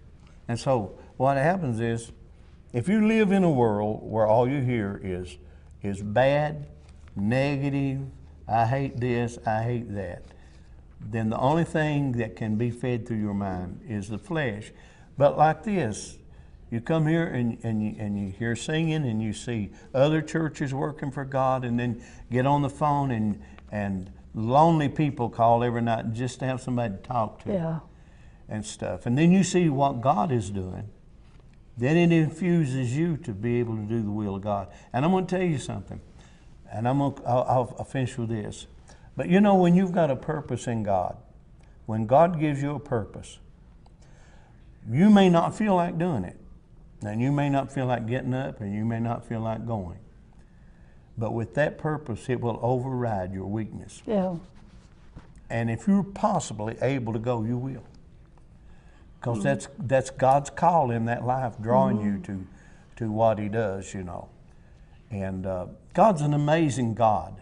And so what happens is, if you live in a world where all you hear is bad, negative, I hate this, I hate that, then the only thing that can be fed through your mind is the flesh. But like this, you come here and you hear singing and you see other churches working for God, and then get on the phone and lonely people call every night just to have somebody to talk to. Yeah. And stuff. And then you see what God is doing. Then it infuses you to be able to do the will of God. And I'm going to tell you something. And I'll finish with this. But you know, when you've got a purpose in God, when God gives you a purpose, you may not feel like doing it. And you may not feel like getting up, and you may not feel like going. But with that purpose, it will override your weakness. Yeah. And if you're possibly able to go, you will. Because that's God's call in that life, drawing you to what He does, you know. And God's an amazing God.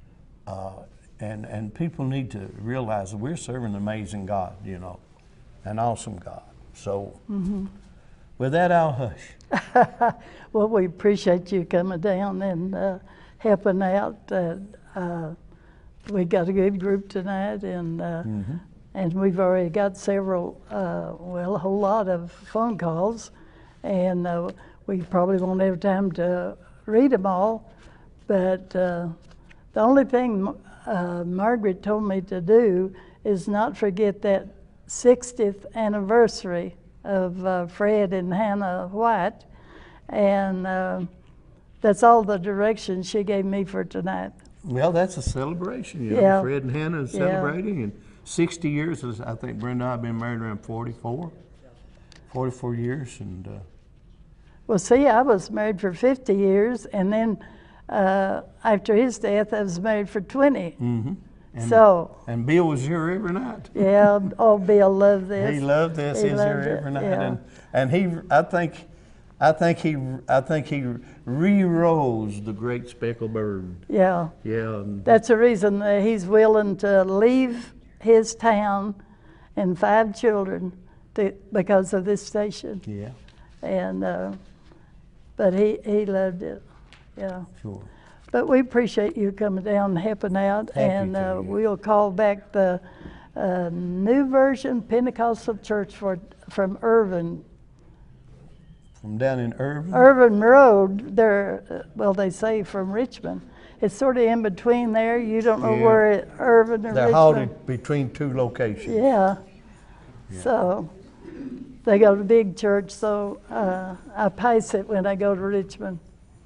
And people need to realize that we're serving an amazing God, you know, an awesome God. So with that, I'll hush. Well, we appreciate you coming down and helping out. We got a good group tonight, and we've already got several, a whole lot of phone calls, and we probably won't have time to read them all, but the only thing Margaret told me to do is not forget that 60th anniversary of Fred and Hannah White, and that's all the direction she gave me for tonight. Well, that's a celebration, you know. Yeah. Fred and Hannah is celebrating, and 60 years, I think Brenda and I have been married around 44 years. And well, see, I was married for 50 years, and then after his death, I was married for 20. And Bill was here every night. Yeah, oh, Bill loved this. He loved this. He was here every night, yeah. and he, I think he re-rose the great speckled bird. Yeah. Yeah. That's the reason that he's willing to leave his town and 5 children because of this station. Yeah. And but he loved it. Yeah. Sure. But we appreciate you coming down and helping out. Happy and to, yeah. We'll call back the New Version Pentecostal Church from Irvin. From down in Irvin? Irvin Road, they're, well, they say from Richmond. It's sort of in between there. You don't know where Irvin or They're Richmond. halted between 2 locations. Yeah. So they go to big church, so I pace it when I go to Richmond.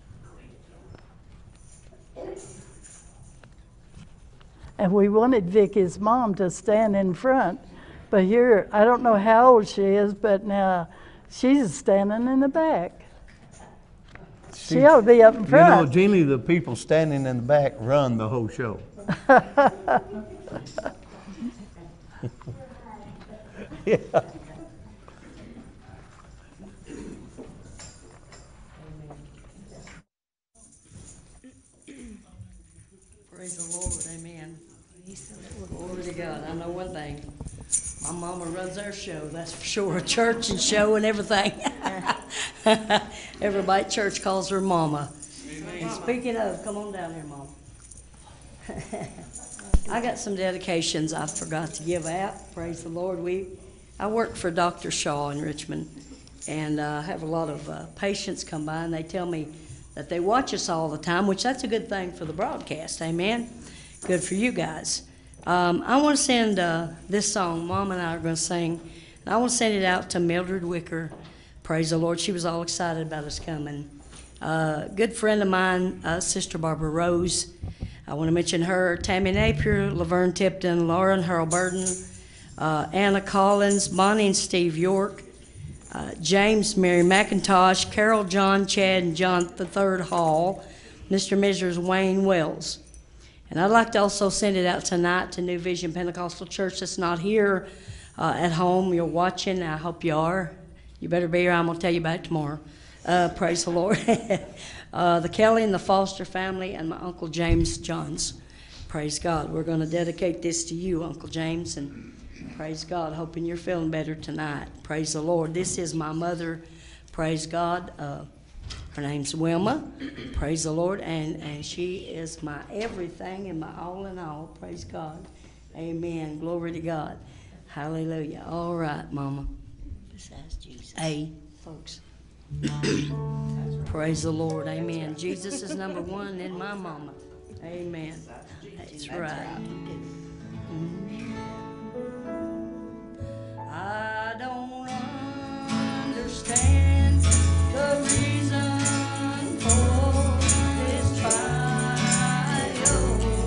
And we wanted Vicky's mom to stand in front, but here, I don't know how old she is, but now she's standing in the back. She ought to be up in front. You know, generally the people standing in the back run the whole show. Yeah. Praise the Lord, amen. Glory to God. I know one thing. My mama runs our show, that's for sure. Church and show and everything. Everybody at church calls her Mama. And speaking of, come on down here, Mom. I got some dedications I forgot to give out. Praise the Lord. I work for Dr. Shaw in Richmond, and I have a lot of patients come by, and they tell me that they watch us all the time, which that's a good thing for the broadcast. Amen. Good for you guys. I want to send this song. Mom and I are going to sing. And I want to send it out to Mildred Wicker. Praise the Lord. She was all excited about us coming. Good friend of mine, Sister Barbara Rose. I want to mention her. Tammy Napier, Laverne Tipton, Lauren Hurlburton, Anna Collins, Bonnie and Steve York, James, Mary McIntosh, Carol, John, Chad, and John III Hall, Mr. and Mrs. Wayne Wells. And I'd like to also send it out tonight to New Vision Pentecostal Church that's not here at home. You're watching. I hope you are. You better be here. I'm going to tell you about it tomorrow. Praise the Lord. The Kelly and the Foster family and my Uncle James Johns. Praise God. We're going to dedicate this to you, Uncle James, and Praise God. Hoping you're feeling better tonight. Praise the Lord. This is my mother. Praise God. Her name's Wilma. Praise the Lord. And she is my everything and my all in all. Praise God. Amen. Glory to God. Hallelujah. All right, Mama. Besides Jesus. Hey, folks. Praise the Lord. Amen. Jesus is number one in my mama. Amen. That's right. I don't understand the reason for this trial.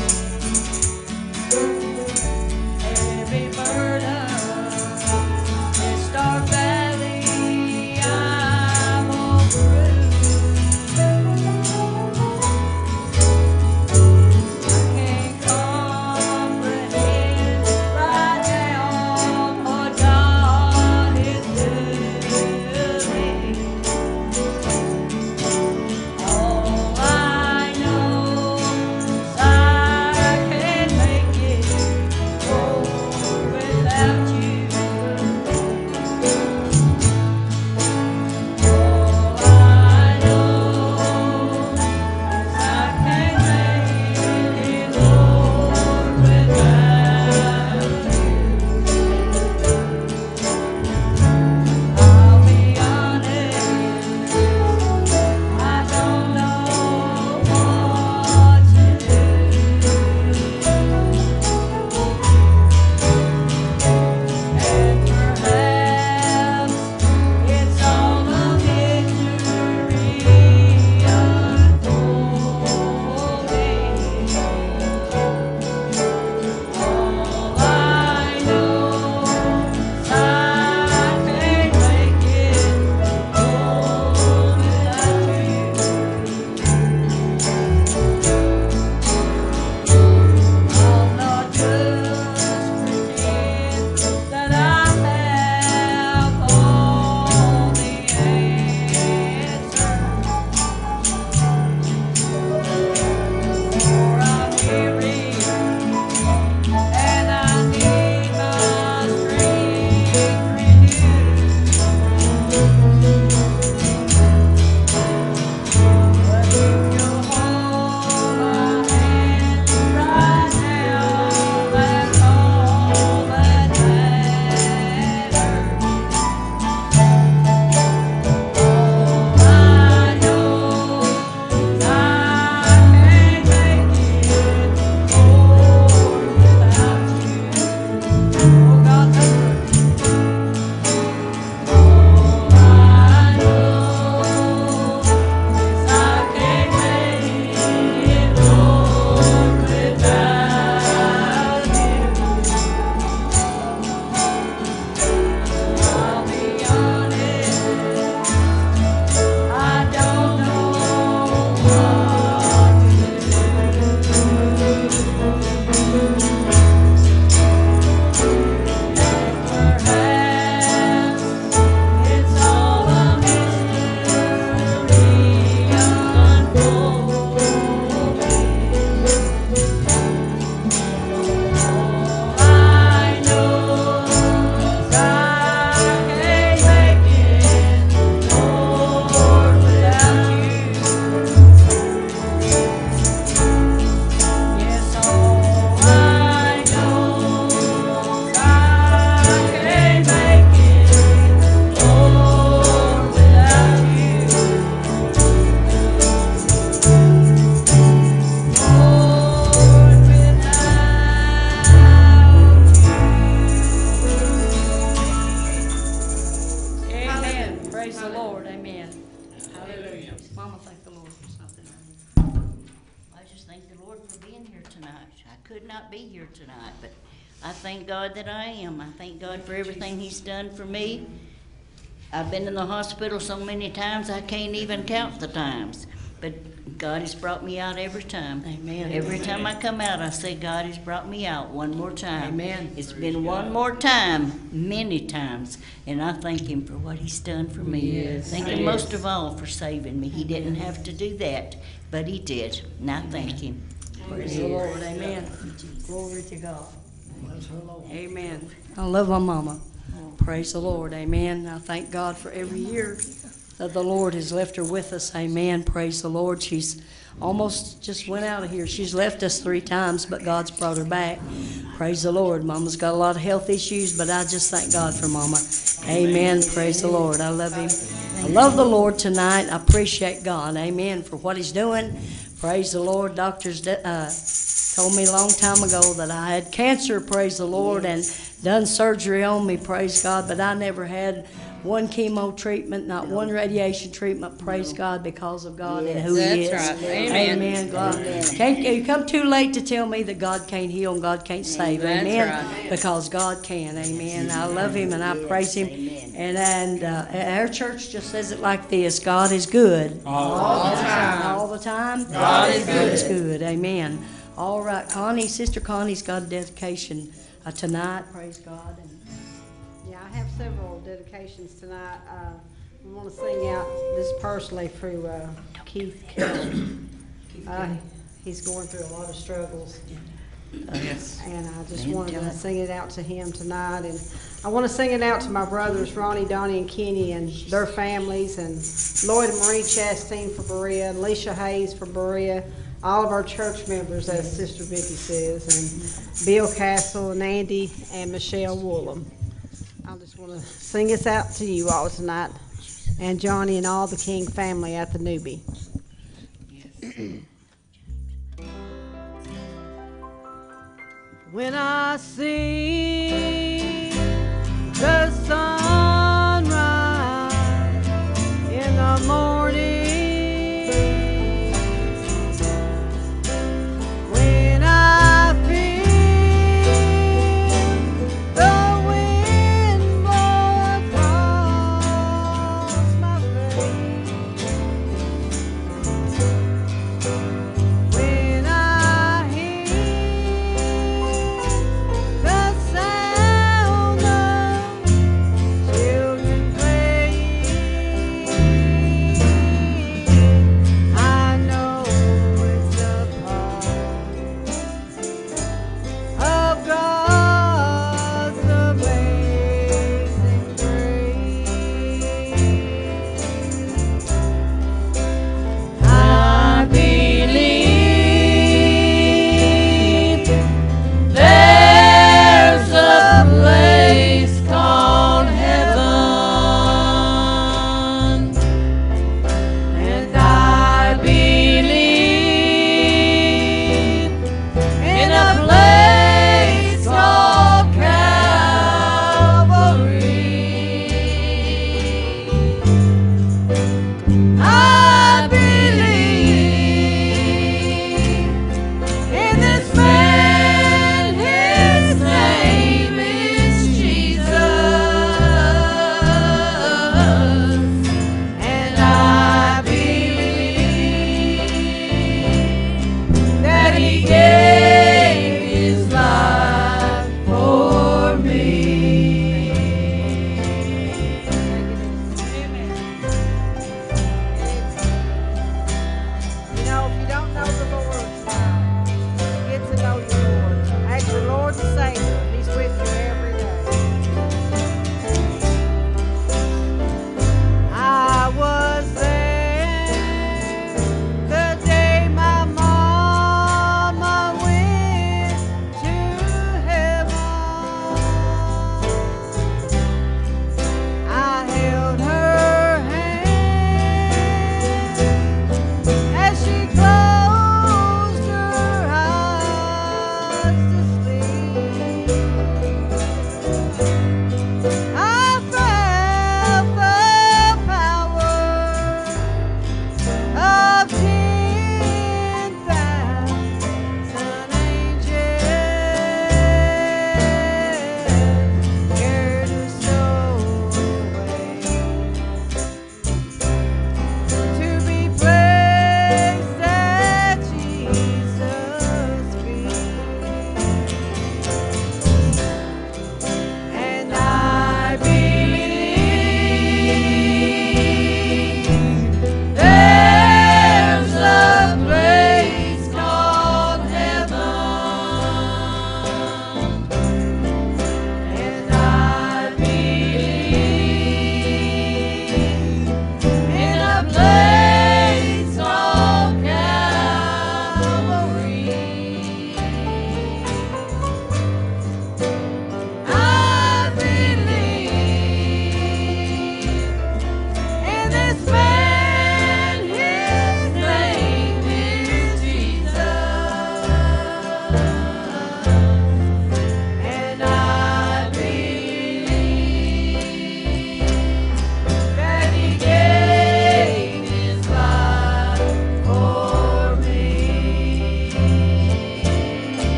Heavy burden, this dark valley I walk through. I can't comprehend right now what God is doing. All I know is I can't make it without you. All I know is I can't make it, Lord, without you. I'll be honest, I don't know what to do. And perhaps it's all a victory unfolding. All I know is I can't make it whole without you. I'll not just pretend that I have all the answers, for I'm weary and I need my strength renewed. But if you'll hold my hand right now, that's all that matters. All I know is I can't make it, Lord, without you. Oh God, that's all I know is I can't make it, Lord, without you. I'll be honest, I don't know what to do. Perhaps it's all a mystery unfolding. All I know is I can't make it, Lord, without you. Yes, all I know is I can't make it, Lord, without you. Lord, without you. Amen. Praise the Lord. Amen. Hallelujah. Mama, thank the Lord for something. I just thank the Lord for being here tonight. I could not be here tonight, but I thank God that I am. I thank God for everything He's done for me. I've been in the hospital so many times I can't even count the times. But God has brought me out every time. Amen. Every time I come out, I say, God has brought me out one more time. Amen. It's been one more time, many times, and I thank Him for what He's done for me. Yes. Thank Him most of all for saving me. He didn't have to do that, but He did, and I thank Him. Praise the Lord. Amen. Glory to God. Amen. I love my mama. Praise the Lord. Amen. I thank God for every year that the Lord has left her with us. Amen. Praise the Lord. She's almost just went out of here. She's left us 3 times, but God's brought her back. Praise the Lord. Mama's got a lot of health issues, but I just thank God for Mama. Amen. Praise the Lord. I love Him. I love the Lord tonight. I appreciate God. Amen. For what He's doing. Praise the Lord. Doctors told me a long time ago that I had cancer, praise the Lord, and done surgery on me, praise God, but I never had one chemo treatment, not one radiation treatment, praise God, because of God and who He is. That's right. Amen. Amen. God. You come too late to tell me that God can't heal and God can't save. That's Amen. right. Because God can. Amen. I love Him and I praise Him. And our church just says it like this: God is good. All the time. All the time. God is good. Is good. Amen. All right, Connie, Sister Connie's got a dedication tonight. Praise God. Yeah, I have several dedications tonight. I want to sing out this personally through Keith Kelly. He's going through a lot of struggles. Yes. And I just wanted to sing it out to him tonight. And I want to sing it out to my brothers, Ronnie, Donnie, and Kenny, and their families, and Lloyd and Marie Chastain for Berea, and Alicia Hayes for Berea, all of our church members, as Sister Vicky says, and Bill Castle, and Andy, and Michelle Woolham. I just want to sing this out to you all tonight, and Johnny and all the King family at the Newbie. Yes. When I see the sunrise in the morning, when I feel the wind blow across my face, when I hear the sound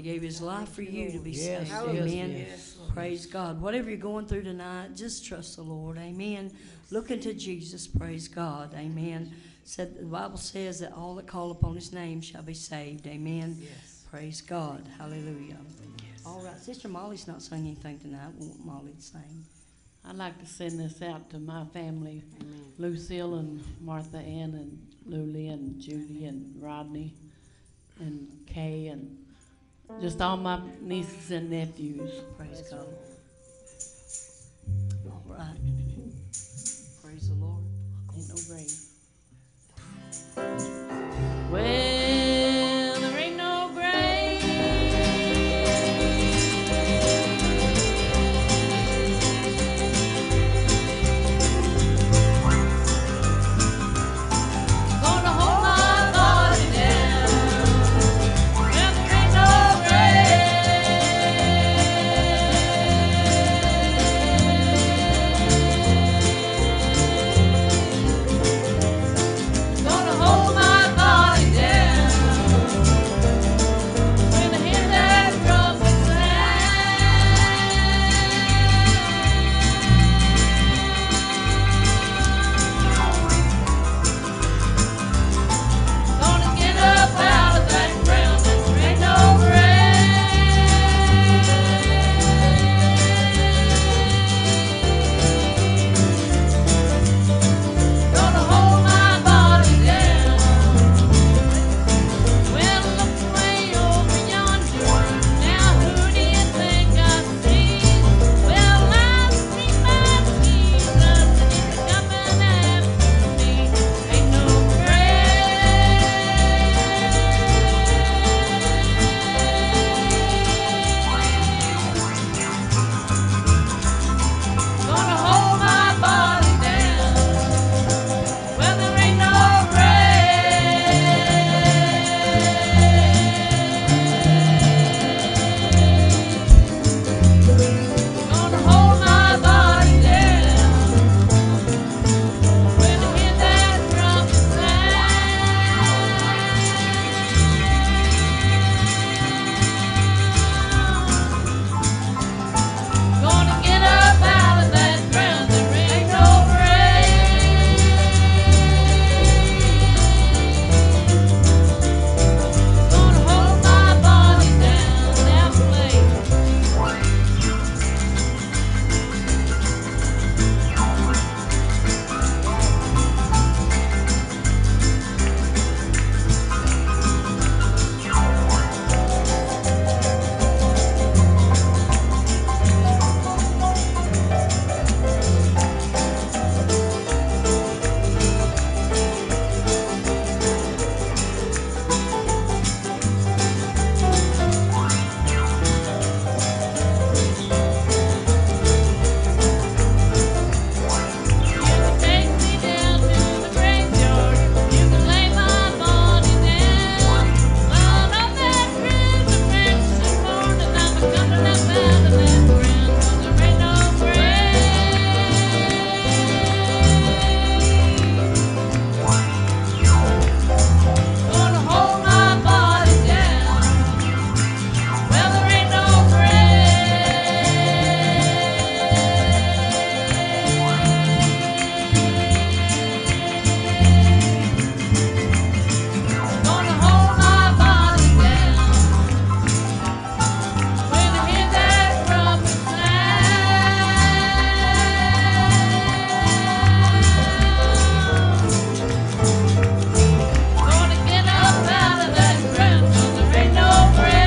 gave his life for you to be Yes, saved. yes, Amen. yes. Praise God. Whatever you're going through tonight, just trust the Lord. Amen. Look into Jesus. Praise God. Amen. Said the Bible says that all that call upon his name shall be saved. Amen. Yes. Praise God. Hallelujah. All right. Sister Molly's not singing anything tonight. We want Molly to sing. I'd like to send this out to my family, Lucille and Martha Ann and Luli and Judy and Rodney and Kay and just all my nieces and nephews. Praise God. All right. Praise the Lord. Ain't no grave. Well, there ain't no grave gonna hold my body down. Well, there ain't no gonna hold my body down when I hear that trumpet sound. Gonna get up out of that ground, and there ain't no gonna hold my body down. Well, look way over yonder. Now who do you think I see? Well, I see my Jesus, and he's coming after me. Ain't no gonna hold my body down. Well, there ain't no gonna hold my body down when I hear that trumpet sound. Gonna get up out of that ground, there ain't no gonna hold my body down. Now play. Take me down to the graveyard. You can lay my body down. Well, on that crucifix morning, I'm coming up out of that ground. 'Cause there ain't no gonna hold my body down. Well, there ain't no gonna hold my body down when I hear that trumpet sound. Gonna get up out of that ground, 'cause there ain't no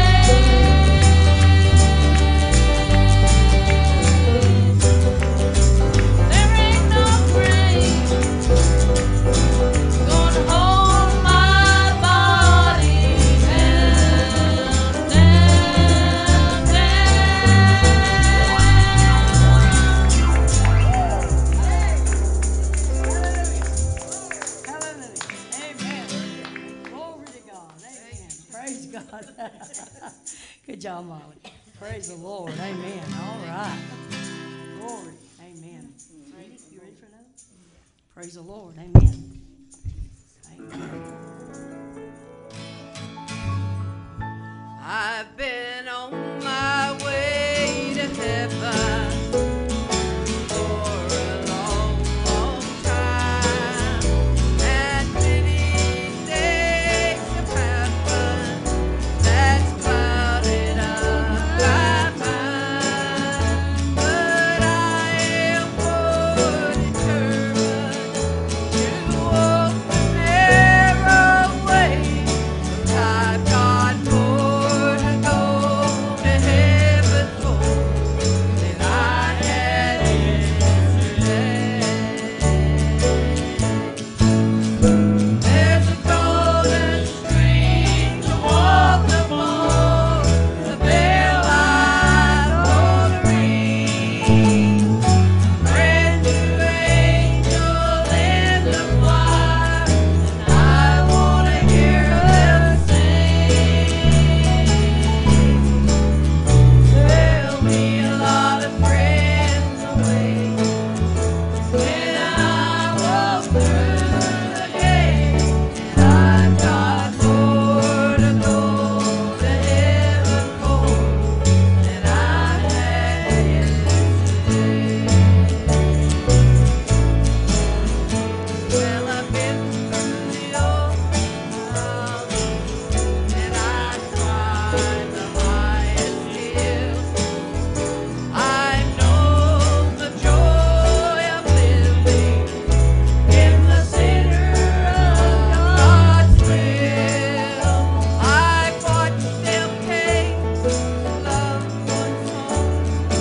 there ain't no grave gonna hold my body down, Hallelujah. Amen. Glory to God. Amen. Praise God. Good job, Molly. Praise the Lord. Amen. All right. Glory. Amen. Ready? You ready for another? Praise the Lord. Amen. Amen. I I've been on my way to heaven for a long, long time, and many things have happened that's clouded up my mind, but I am more determined to walk the narrow way. I've got more to go to heaven for than I had yesterday. There's a golden stream to walk upon, the bell light on the ring, brand new angel in the choir, and I want to hear them sing. There'll be a lot of friends away when I walk through the gate, and I've got more to go to heaven for than I had yesterday. Well, I've been through the open mountains, and I climbed the highest hill. I know the joy of living in the center of God's will. I've watched them take loved ones home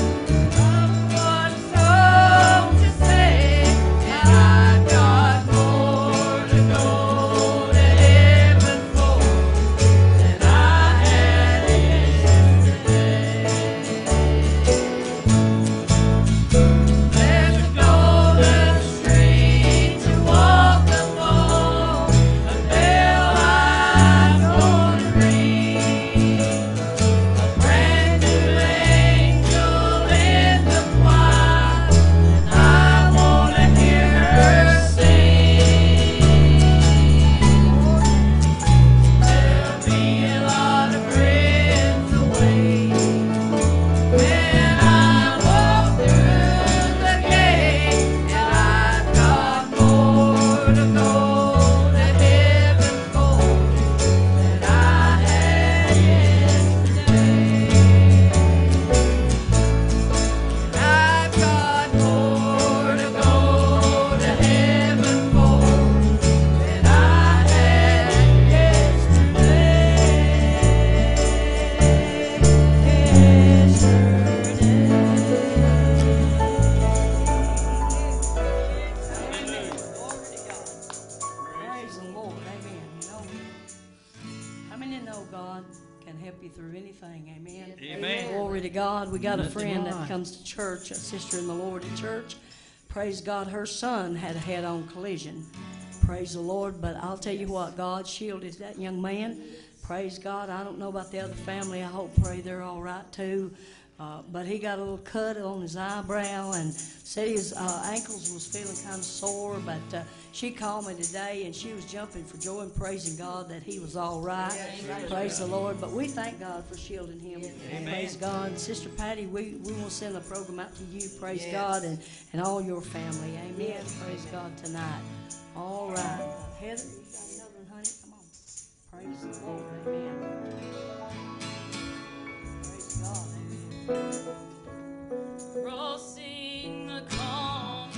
to say, and I've got more to go to heaven for than I had yesterday. There's a golden street to walk upon, a bell I'm gonna ring, a brand new angel in the choir, and I wanna hear her sing. There'll be a lot of friends away when I walk through the gate, and I've got more to go to heaven for than I had yesterday. I've got more to go to heaven for than I had Praise the Lord, amen. You know, how many know God can help you through anything, amen? Amen. Glory to God. We got a friend that comes to church, a sister in the Lord at church. Praise God, her son had a head-on collision. Praise the Lord, but I'll tell you what, God shielded that young man. Praise God. I don't know about the other family. I hope, pray they're all right too. But he got a little cut on his eyebrow and said his ankles was feeling kind of sore. But she called me today and she was jumping for joy and praising God that he was all right. Praise the Lord. But we thank God for shielding him. Praise God. Sister Patty, we will send a program out to you. Praise God and all your family. Amen. Praise God tonight. All right. Heather, you got another one, honey? Come on. Praise the Lord. Amen. Praise God. Crossing the calm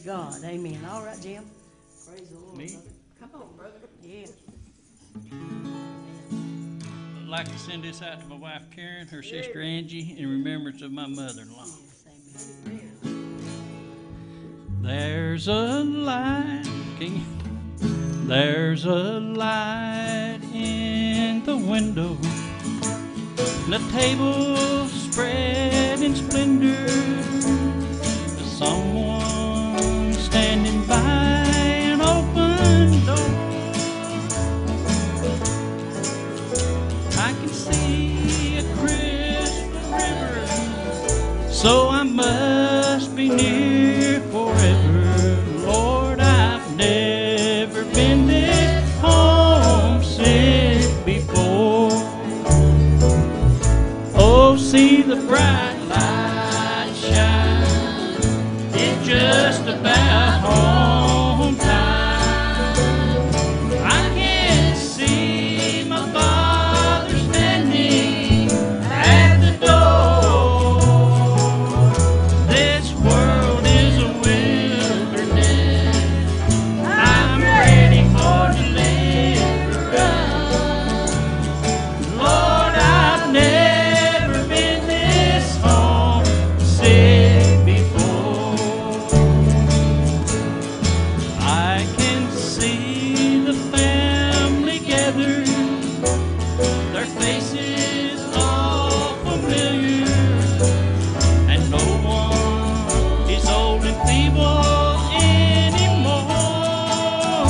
God. Amen. All right, Jim. Praise the Lord. Me? Brother. Come on, brother. Yeah. I'd like to send this out to my wife Karen, her sister Angie, in remembrance of my mother-in-law. There's a light, there's a light in the window, the table spread in splendor, someone standing by an open door. I can see a crystal river, so I must be near forever. Lord, I've never been this homesick before. Oh, see the bright light shine, it's just about home time. I can see my father standing at the door. This world is a wilderness, I'm ready for deliverance. Lord, I've never been this homesick before. I can see the family gathered, their faces all familiar, and no one is old and feeble anymore.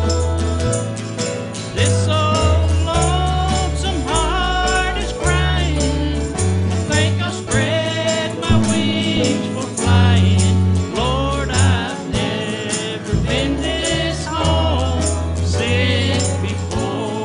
This old lonesome heart is crying, I think I'll spread my wings for flying. Lord, I've never been this homesick before.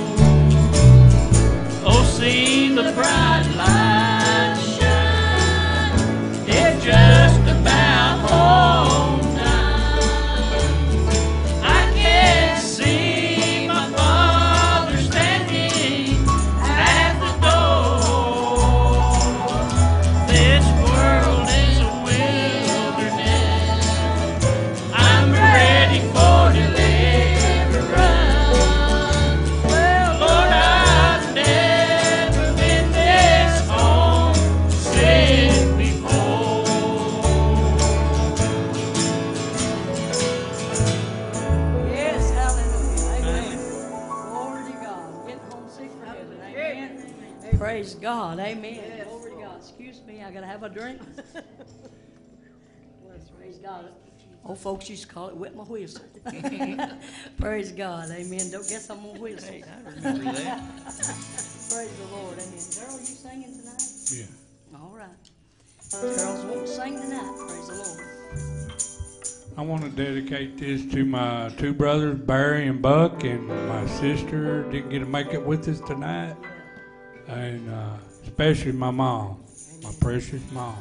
Oh, see the bright light shine, it's just about home time. I can see my father standing at the door. This world is a wilderness, I'm ready for deliverance. Well, Lord, I've never been this homesick before. Yes, hallelujah. Amen. Glory to God. Getting homesick for heaven. Amen. Praise God. Amen. Glory to God. Excuse me, I gotta have a drink. Praise God. Old folks used to call it wet my whistle. Praise God. Amen. Don't guess I'm gonna whistle. I remember that. Praise the Lord. Amen. Daryl, you singing tonight? Yeah. All right. Daryl's won't sing tonight. Praise the Lord. I want to dedicate this to my two brothers, Barry and Buck, and my sister didn't get to make it with us tonight, and especially my mom, my precious mom.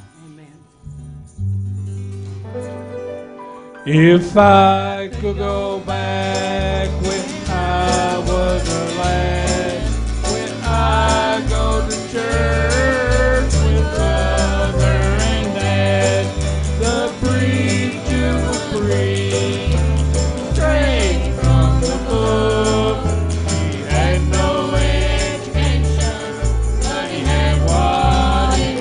If I could go back when I was a lad, when I go to church with Mother and Dad, the preacher would preach straight from the book. He had no education, but he had what he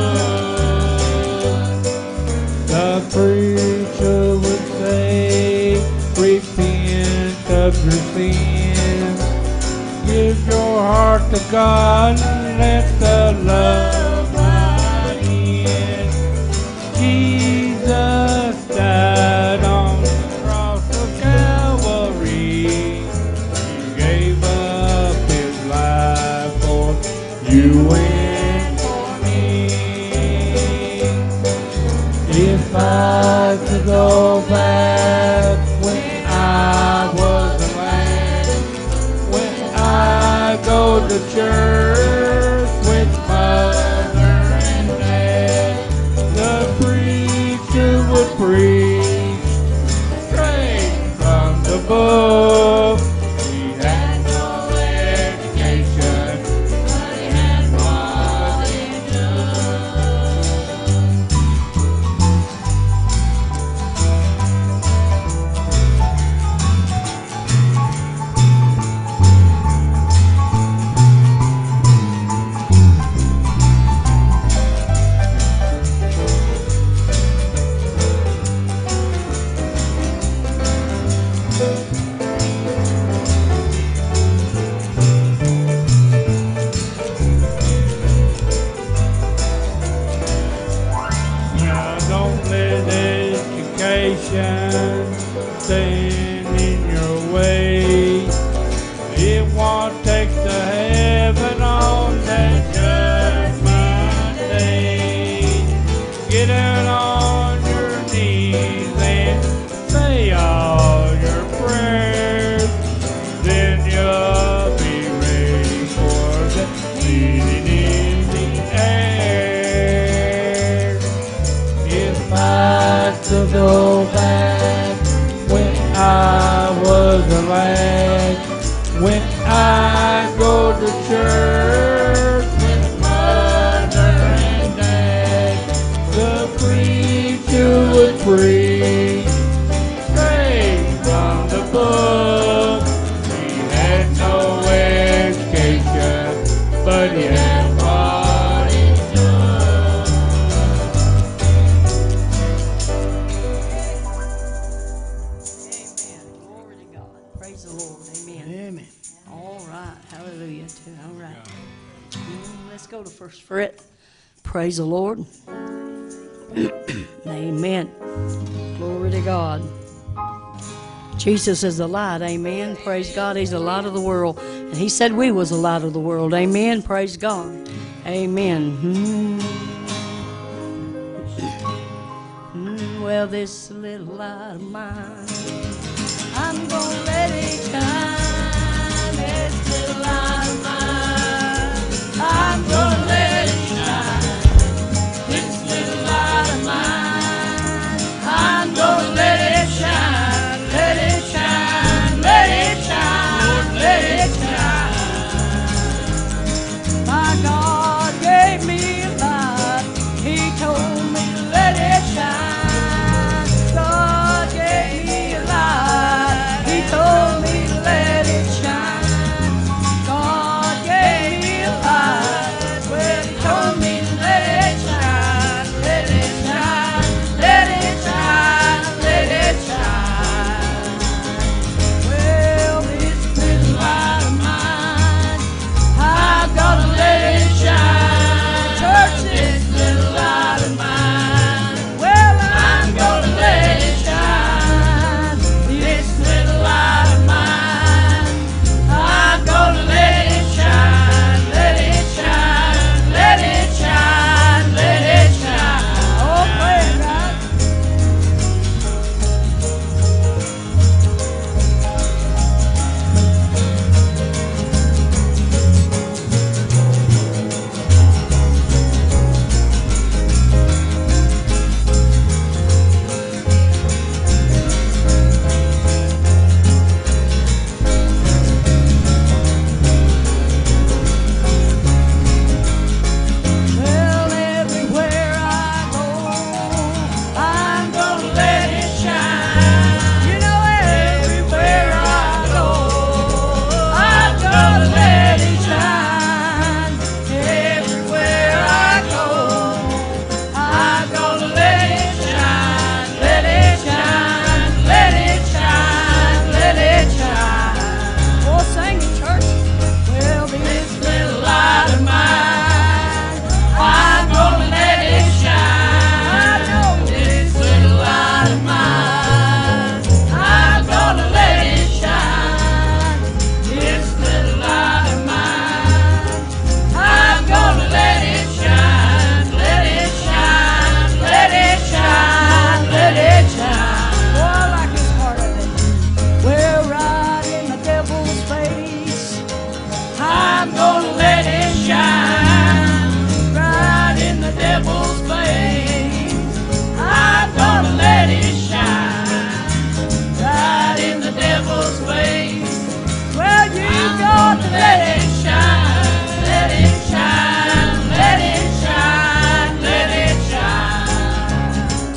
took. The preacher would say, repent of your sins, give your heart to God, and let the love right in. Jesus died on the cross of Calvary. He gave up his life for you and for me. If I could go back when I was a lad, when I go to church with Mother and Dad, the preacher would preach straight from the book. He had no education, but he had what he took. good, yeah, what is good. Amen. Glory to God. Praise the Lord. Amen. Amen. All right. Hallelujah. Too. All right. Let's go to first fret. Praise the Lord. Amen. Glory to God. Jesus is the light. Amen. Praise God. He's the light of the world. And he said we was the light of the world. Amen. Praise God. Amen. Well, this little light of mine, I'm going to let it shine. This little light of mine, I'm going to let it shine. This little light of mine, I'm going to let it shine. Let it shine, let it shine, let it shine. My God gave me a light. He told me to let it shine. God gave me a light. He told me to let it shine. God gave me a light. Well, he told me to let it shine. Let it shine. Let it shine. Let it shine. Well, this little light of mine, I've got to let it shine. Church, this little light of mine, well, I'm going to let it shine. This little light of mine, I'm going to let it shine. Let it shine. Let it shine. Let it shine. Oh, praise God. Well, everywhere I go, I'm gonna let it shine. You know, everywhere I go, I'm gonna let it shine. Everywhere I go, I'm gonna let it shine. Let it shine, let it shine, let it shine. Oh, sing it, church. Well, this little light of mine, I'm gonna let it shine. I know this little light of mine, I'm gonna let it shine. This little light of mine, I'm gonna let it shine. Let it shine, let it shine, let it shine. Oh, I like this part of it. Well, right in the devil's face, I'm gonna let it shine. Right in the devil's face, I'm gonna let it shine. Right in the devil's face, well, you got to let it shine. Let it shine, let it shine, let it shine.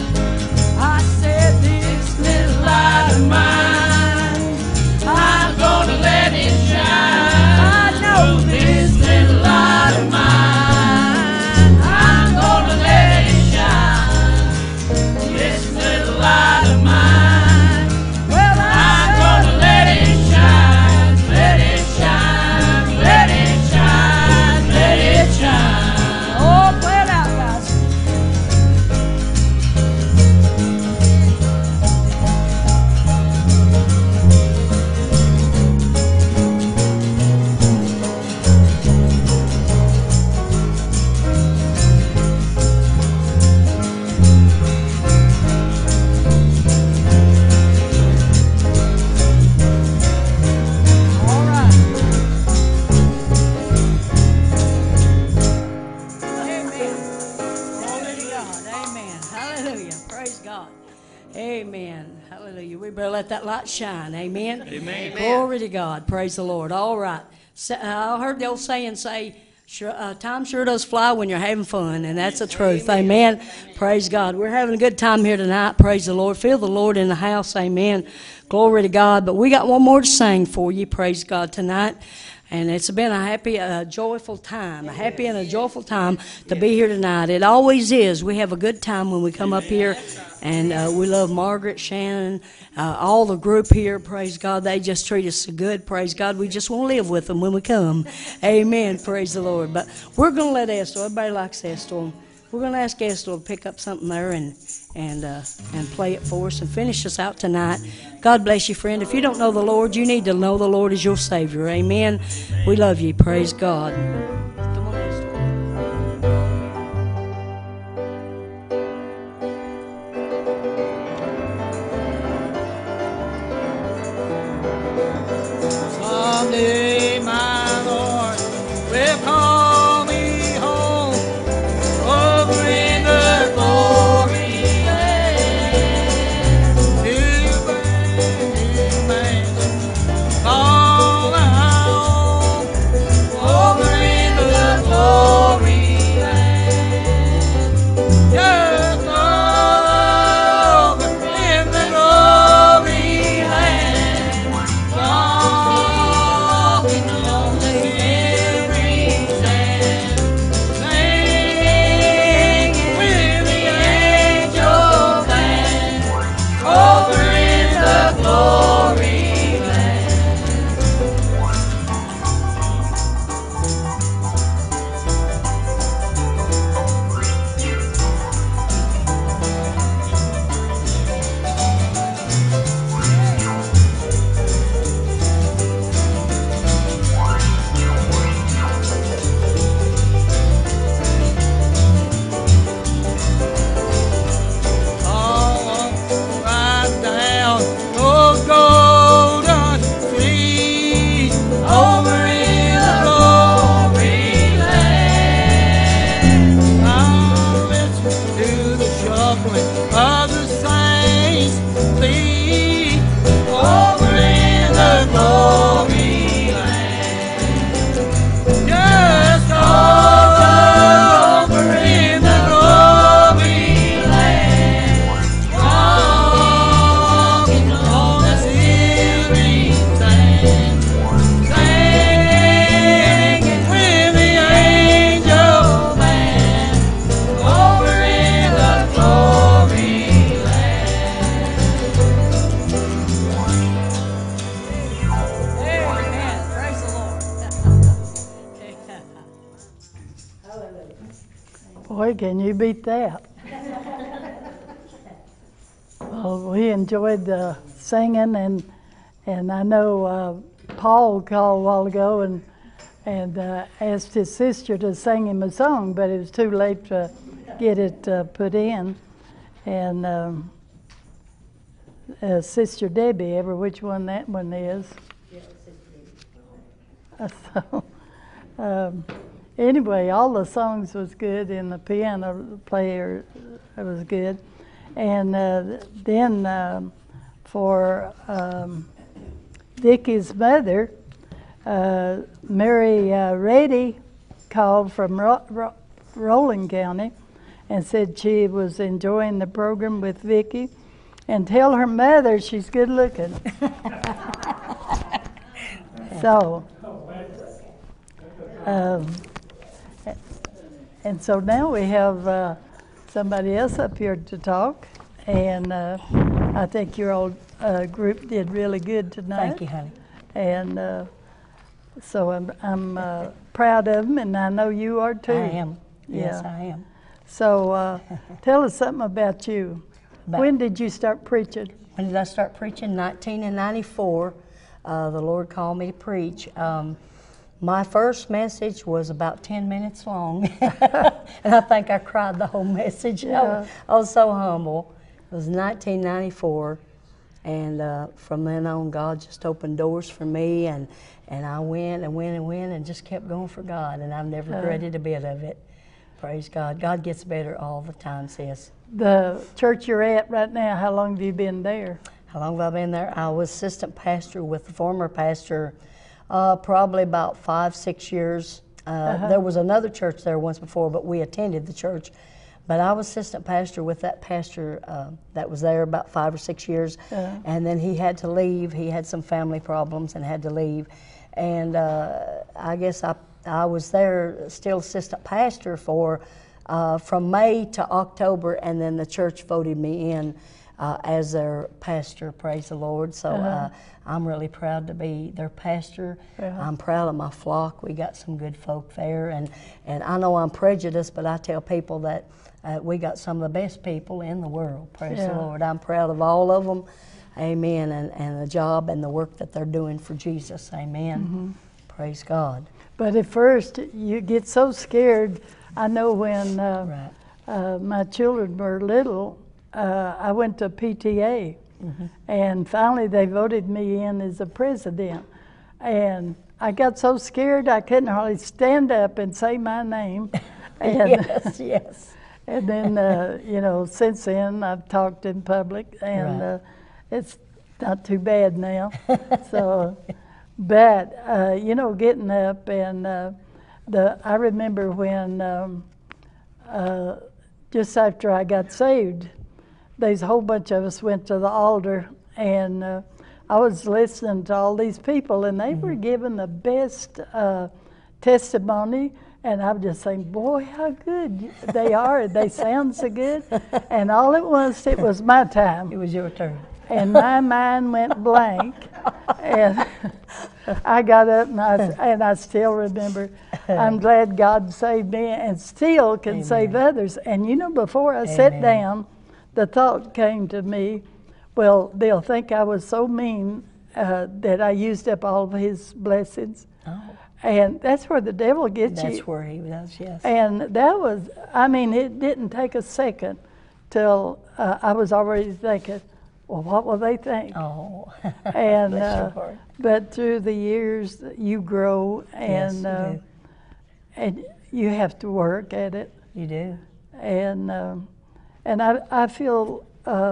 I said this little light of mine, I'm gonna let it shine. I know this little light of mine, I'm gonna let it shine. This little light of mine, well, I'm gonna let it shine. Let it shine, let it shine, let it shine. Oh, play it out, guys. All right. Amen. Glory to God. Amen. Hallelujah. Praise God. Amen. Hallelujah. We better let that light shine. Amen. Amen. Glory to God. Praise the Lord. All right. So, I heard the old saying say, time sure does fly when you're having fun, and that's the truth. Amen. Praise God. We're having a good time here tonight. Praise the Lord. Feel the Lord in the house. Amen. Glory to God. But we got one more to sing for you. Praise God tonight. And it's been a happy, joyful time, a happy and a joyful time to be here tonight. It always is. We have a good time when we come up here, and we love Margaret, Shannon, all the group here. Praise God. They just treat us so good. Praise God. We just want to live with them when we come. Amen. Praise the Lord. But we're going to let Esther, everybody likes Esther, we're going to ask Esther to pick up something there and play it for us and finish us out tonight. God bless you, friend. If you don't know the Lord, you need to know the Lord as your Savior. Amen. We love you. Praise God. Come on, Esther. Someday, my Lord will call me home over in the glory land to brand new mansion all our own over in the glory land. Just over in the glory land. Walking along the every sand, singing with the angel band over in the glory land. Right down those golden streets over in the glory land. I'll listen to the shuffling of the saints' feet over in the glory land. Just over in the glory land. Walking on the silvery sand, singing with the angel band over in the glory land. Amen. Praise the Lord. Boy, can you beat that? Well, we enjoyed singing, and I know Paul called a while ago and asked his sister to sing him a song, but it was too late to get it put in. And Sister Debbie, ever which one that one is. So, anyway, all the songs was good, and the piano player was good. And then for Vicky's mother, Mary Rady called from Rowland County and said she was enjoying the program with Vicky, and tell her mother she's good looking. So, and so now we have somebody else up here to talk, and I think your old group did really good tonight. Thank you, honey. And so I'm proud of them, and I know you are too. I am. Yes, Yeah. I am. So tell us something about you. When did you start preaching? When did I start preaching? 1994. The Lord called me to preach. My first message was about 10 minutes long, and I think I cried the whole message. Yeah. I was so humble. It was 1994, and from then on, God just opened doors for me, and I went and went and went and just kept going for God, and I've never regretted a bit of it. Praise God. God gets better all the time, sis. The church you're at right now, how long have you been there? How long have I been there? I was assistant pastor with the former pastor probably about 5-6 years. There was another church there once before, but we attended the church. But I was assistant pastor with that pastor that was there about 5 or 6 years. And then he had to leave. He had some family problems and had to leave. And I guess I was there still assistant pastor for from May to October, and then the church voted me in as their pastor, praise the Lord. So I'm really proud to be their pastor. I'm proud of my flock. We got some good folk there, and I know I'm prejudiced, but I tell people that we got some of the best people in the world, praise the Lord. I'm proud of all of them, amen, and the job and the work that they're doing for Jesus, amen. Praise God. But at first, you get so scared. I know when my children were little, I went to PTA, and finally they voted me in as a president. And I got so scared I couldn't hardly stand up and say my name. And, yes. And then, you know, since then I've talked in public, and it's not too bad now. So, but you know, getting up and I remember when just after I got saved, there's a whole bunch of us went to the altar, and I was listening to all these people, and they were giving the best testimony. And I'm just saying, boy, how good they are. They sound so good. And all it was my time. It was your turn. And my mind went blank. And I got up, and I still remember, I'm glad God saved me and still can save others. And you know, before I sat down, the thought came to me, well, they'll think I was so mean that I used up all of his blessings. Oh. And that's where the devil gets you. That's where he was, yes. And that was, I mean, it didn't take a second till I was already thinking, well, what will they think? Oh, and bless your heart. But through the years, you grow, and yes, you do. And you have to work at it. You do. And I feel,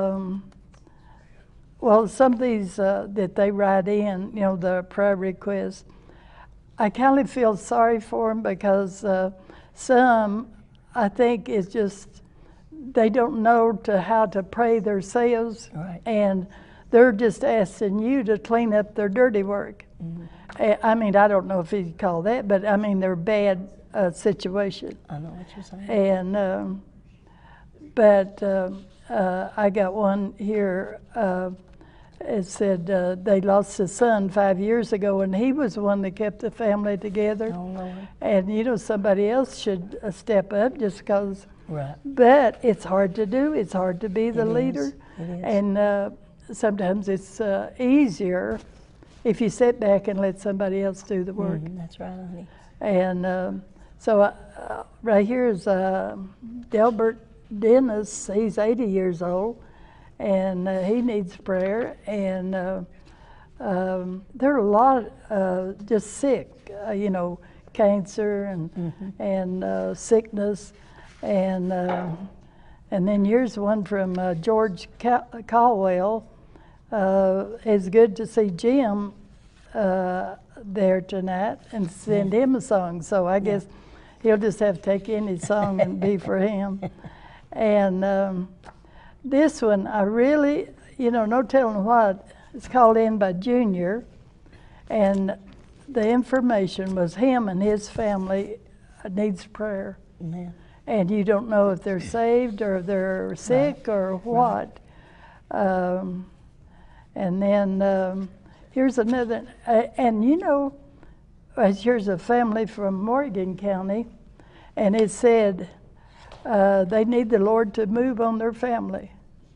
well, some of these that they write in, you know, the prayer requests, I kind of feel sorry for them because some, I think, is just they don't know how to pray themselves, and they're just asking you to clean up their dirty work. I mean, I don't know if you'd call that, but I mean, they're bad situation. I know what you're saying. And but I got one here. It said they lost his son 5 years ago, and he was the one that kept the family together. Oh, Lord. And you know, somebody else should step up just because. Right. But it's hard to do. It's hard to be the leader. It is. And sometimes it's easier if you sit back and let somebody else do the work. That's right, honey. And so right here is Delbert Dennis. He's 80 years old. And he needs prayer, and there are a lot just sick, you know, cancer and sickness, and then here's one from George Caldwell. It's good to see Jim there tonight and send him a song. So I guess he'll just have to take any song and be for him, and. This one, I really, you know, no telling what. It's called in by Junior, and the information was him and his family needs prayer. Amen. And you don't know if they're saved or they're sick or what. And then here's another, and you know, here's a family from Morgan County, and it said, they need the Lord to move on their family.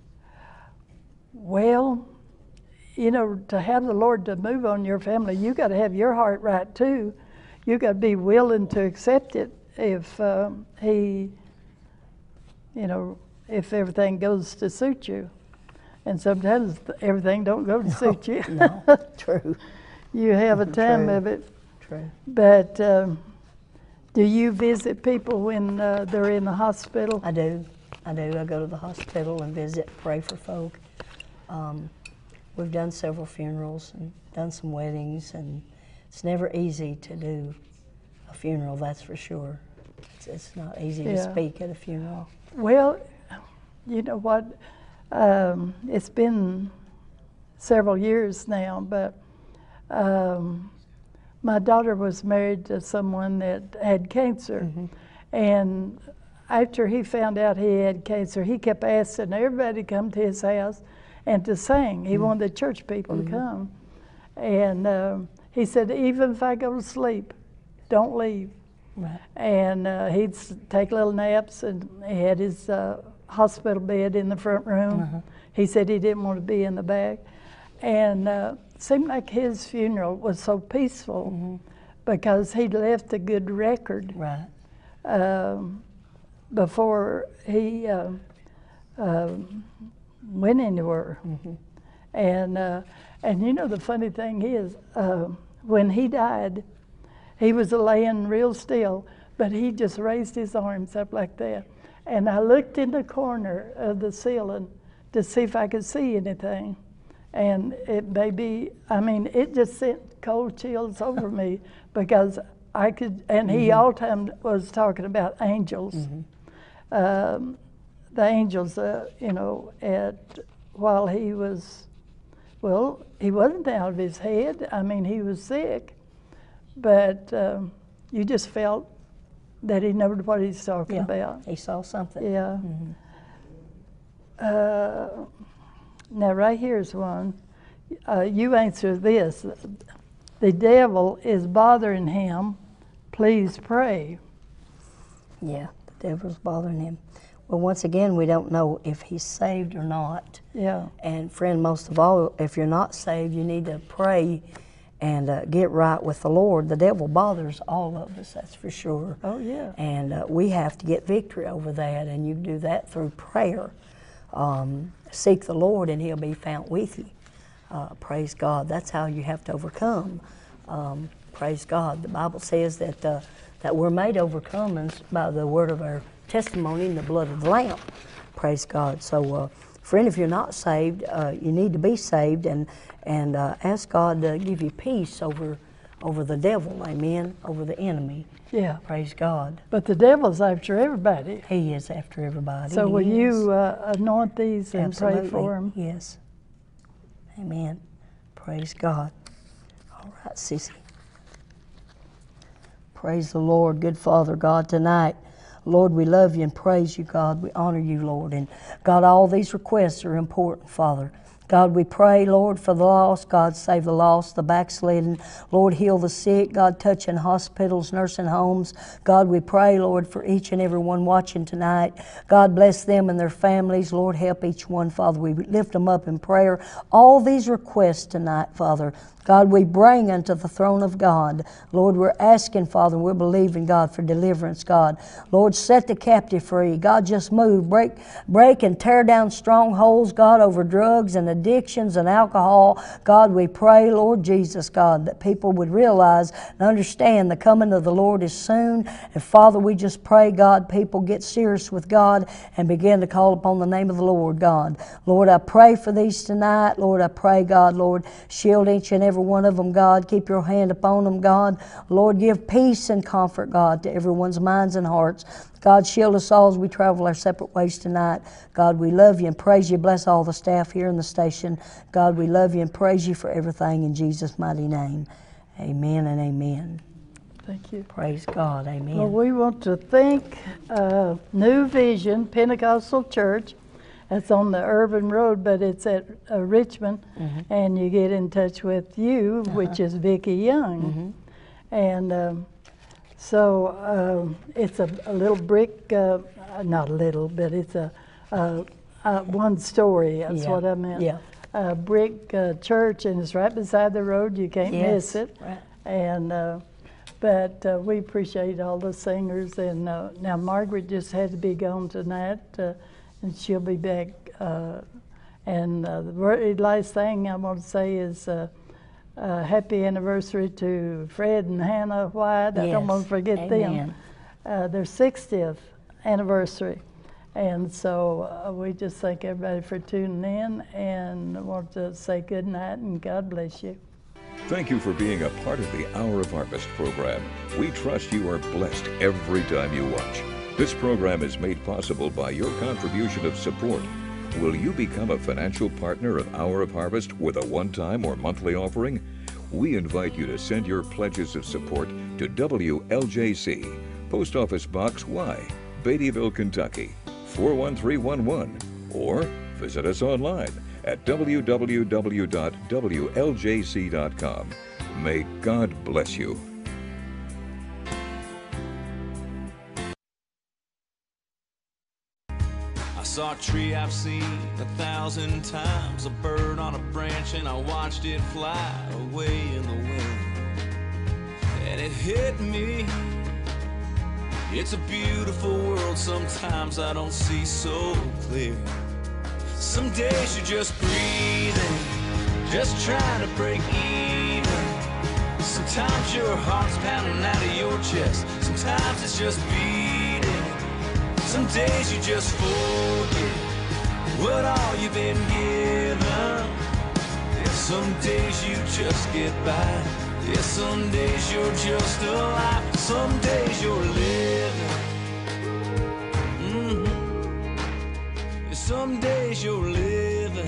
Well, you know, to have the Lord to move on your family, you got to have your heart right too. You got to be willing to accept it if He, you know, if everything goes to suit you. And sometimes everything don't go to suit you. No, true. You have a time of it. True. But do you visit people when they're in the hospital? I do. I go to the hospital and visit, pray for folk. We've done several funerals and done some weddings, and it's never easy to do a funeral, that's for sure. It's not easy to speak at a funeral. Well, you know what? It's been several years now, but my daughter was married to someone that had cancer. And after he found out he had cancer, he kept asking everybody to come to his house and to sing. He wanted the church people to come. And he said, even if I go to sleep, don't leave. Right. And he'd take little naps, and he had his hospital bed in the front room. He said he didn't want to be in the back. And it seemed like his funeral was so peaceful because he'd left a good record. Right. Before he went anywhere. And you know, the funny thing is, when he died, he was laying real still, but he just raised his arms up like that. And I looked in the corner of the ceiling to see if I could see anything. And it maybe, I mean, it just sent cold chills over me because I could, and he all the time was talking about angels. The angels, you know, while he was, well, he wasn't out of his head. I mean, he was sick, but you just felt that he knew what he's talking about. He saw something. Yeah. Now, right here's one. You answer this. The devil is bothering him. Please pray. Yeah, the devil's bothering him. Well, once again, we don't know if he's saved or not. Yeah. And friend, most of all, if you're not saved, you need to pray and get right with the Lord. The devil bothers all of us, that's for sure. Oh, yeah. And we have to get victory over that, and you do that through prayer. Seek the Lord, and he'll be found with you. Praise God. That's how you have to overcome. Praise God. The Bible says that that we're made overcomers by the word of our testimony and the blood of the Lamb. Praise God. So, friend, if you're not saved, you need to be saved and ask God to give you peace over the devil, amen, over the enemy. Yeah. Praise God. But the devil's after everybody. He is after everybody. So will you anoint these and Absolutely. pray for them? Yes. Amen. Praise God. All right, Sissy. Praise the Lord, good Father God, tonight. Lord, we love you and praise you, God. We honor you, Lord. And God, all these requests are important, Father. God, we pray, Lord, for the lost. God, save the lost, the backslidden. Lord, heal the sick. God, touch in hospitals, nursing homes. God, we pray, Lord, for each and every one watching tonight. God, bless them and their families. Lord, help each one, Father. We lift them up in prayer. All these requests tonight, Father, God, we bring unto the throne of God. Lord, we're asking, Father, and we're believing, God, for deliverance, God. Lord, set the captive free. God, just move, break and tear down strongholds, God, over drugs and addictions and alcohol. God, we pray, Lord Jesus, God, that people would realize and understand the coming of the Lord is soon. And Father, we just pray, God, people get serious with God and begin to call upon the name of the Lord, God. Lord, I pray for these tonight. Lord, I pray, God, Lord, shield each and every one of them, God. Keep your hand upon them, God. Lord, give peace and comfort, God, to everyone's minds and hearts. God, shield us all as we travel our separate ways tonight. God, we love you and praise you. Bless all the staff here in the station. God, we love you and praise you for everything in Jesus' mighty name. Amen and amen. Thank you. Praise God. Amen. Well, we want to thank New Vision Pentecostal Church. It's on the Urban Road, but it's at Richmond, and you get in touch with you, which is Vicki Young. And so it's a little brick, not a little, but it's a one story, that's what I meant. Yeah. Brick church, and it's right beside the road, you can't miss it. Right. And but we appreciate all the singers, and now Margaret just had to be gone tonight, and she'll be back. And the very last thing I want to say is happy anniversary to Fred and Hannah White. I don't want to forget them. Their 60th anniversary. And so we just thank everybody for tuning in, and I want to say good night and God bless you. Thank you for being a part of the Hour of Harvest program. We trust you are blessed every time you watch. This program is made possible by your contribution of support. Will you become a financial partner of Hour of Harvest with a one-time or monthly offering? we invite you to send your pledges of support to WLJC, Post Office Box Y, Beattyville, Kentucky, 41311, or visit us online at www.wljc.com. May God bless you. I saw a tree I've seen 1,000 times, a bird on a branch, and I watched it fly away in the wind. And it hit me, it's a beautiful world, sometimes I don't see so clear. Some days you're just breathing, just trying to break even. Sometimes your heart's pounding out of your chest, sometimes it's just beating. Some days you just forget what all you've been given. And some days you just get by. Yeah, some days you're just alive, some days you're living. Yeah, some days you're living.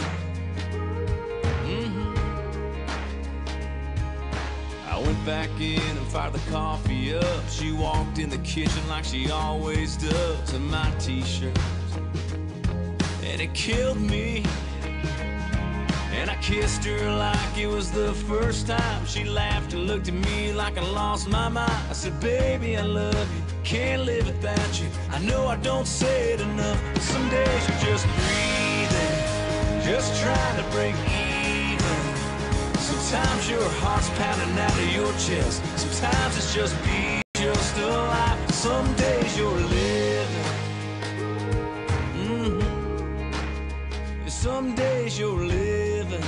I went back in and fired the coffee up. She walked in the kitchen like she always does, in my t-shirt, and it killed me. And I kissed her like it was the first time. She laughed and looked at me like I lost my mind. I said, baby, I love you, can't live without you. I know I don't say it enough, but some days you're just breathing, just trying to break even. Sometimes your heart's pounding out of your chest, sometimes it's just being just alive. Some days you're living. Some days you're living.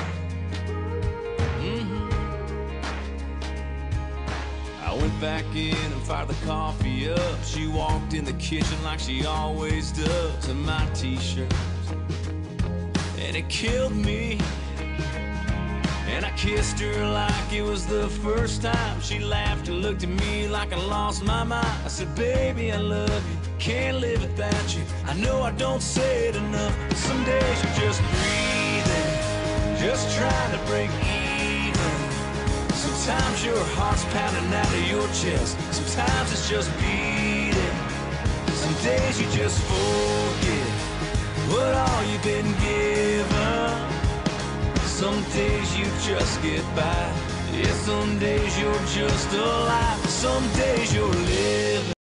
I went back in and fired the coffee up. She walked in the kitchen like she always does, in my t-shirt, and it killed me. And I kissed her like it was the first time. She laughed and looked at me like I lost my mind. I said, baby, I love you, can't live without you. I know I don't say it enough, but some days you're just breathing, just trying to break even. Sometimes your heart's pounding out of your chest, sometimes it's just beating. Some days you just forget what all you've been given. Some days you just get by. Yeah, some days you're just alive. Some days you're living.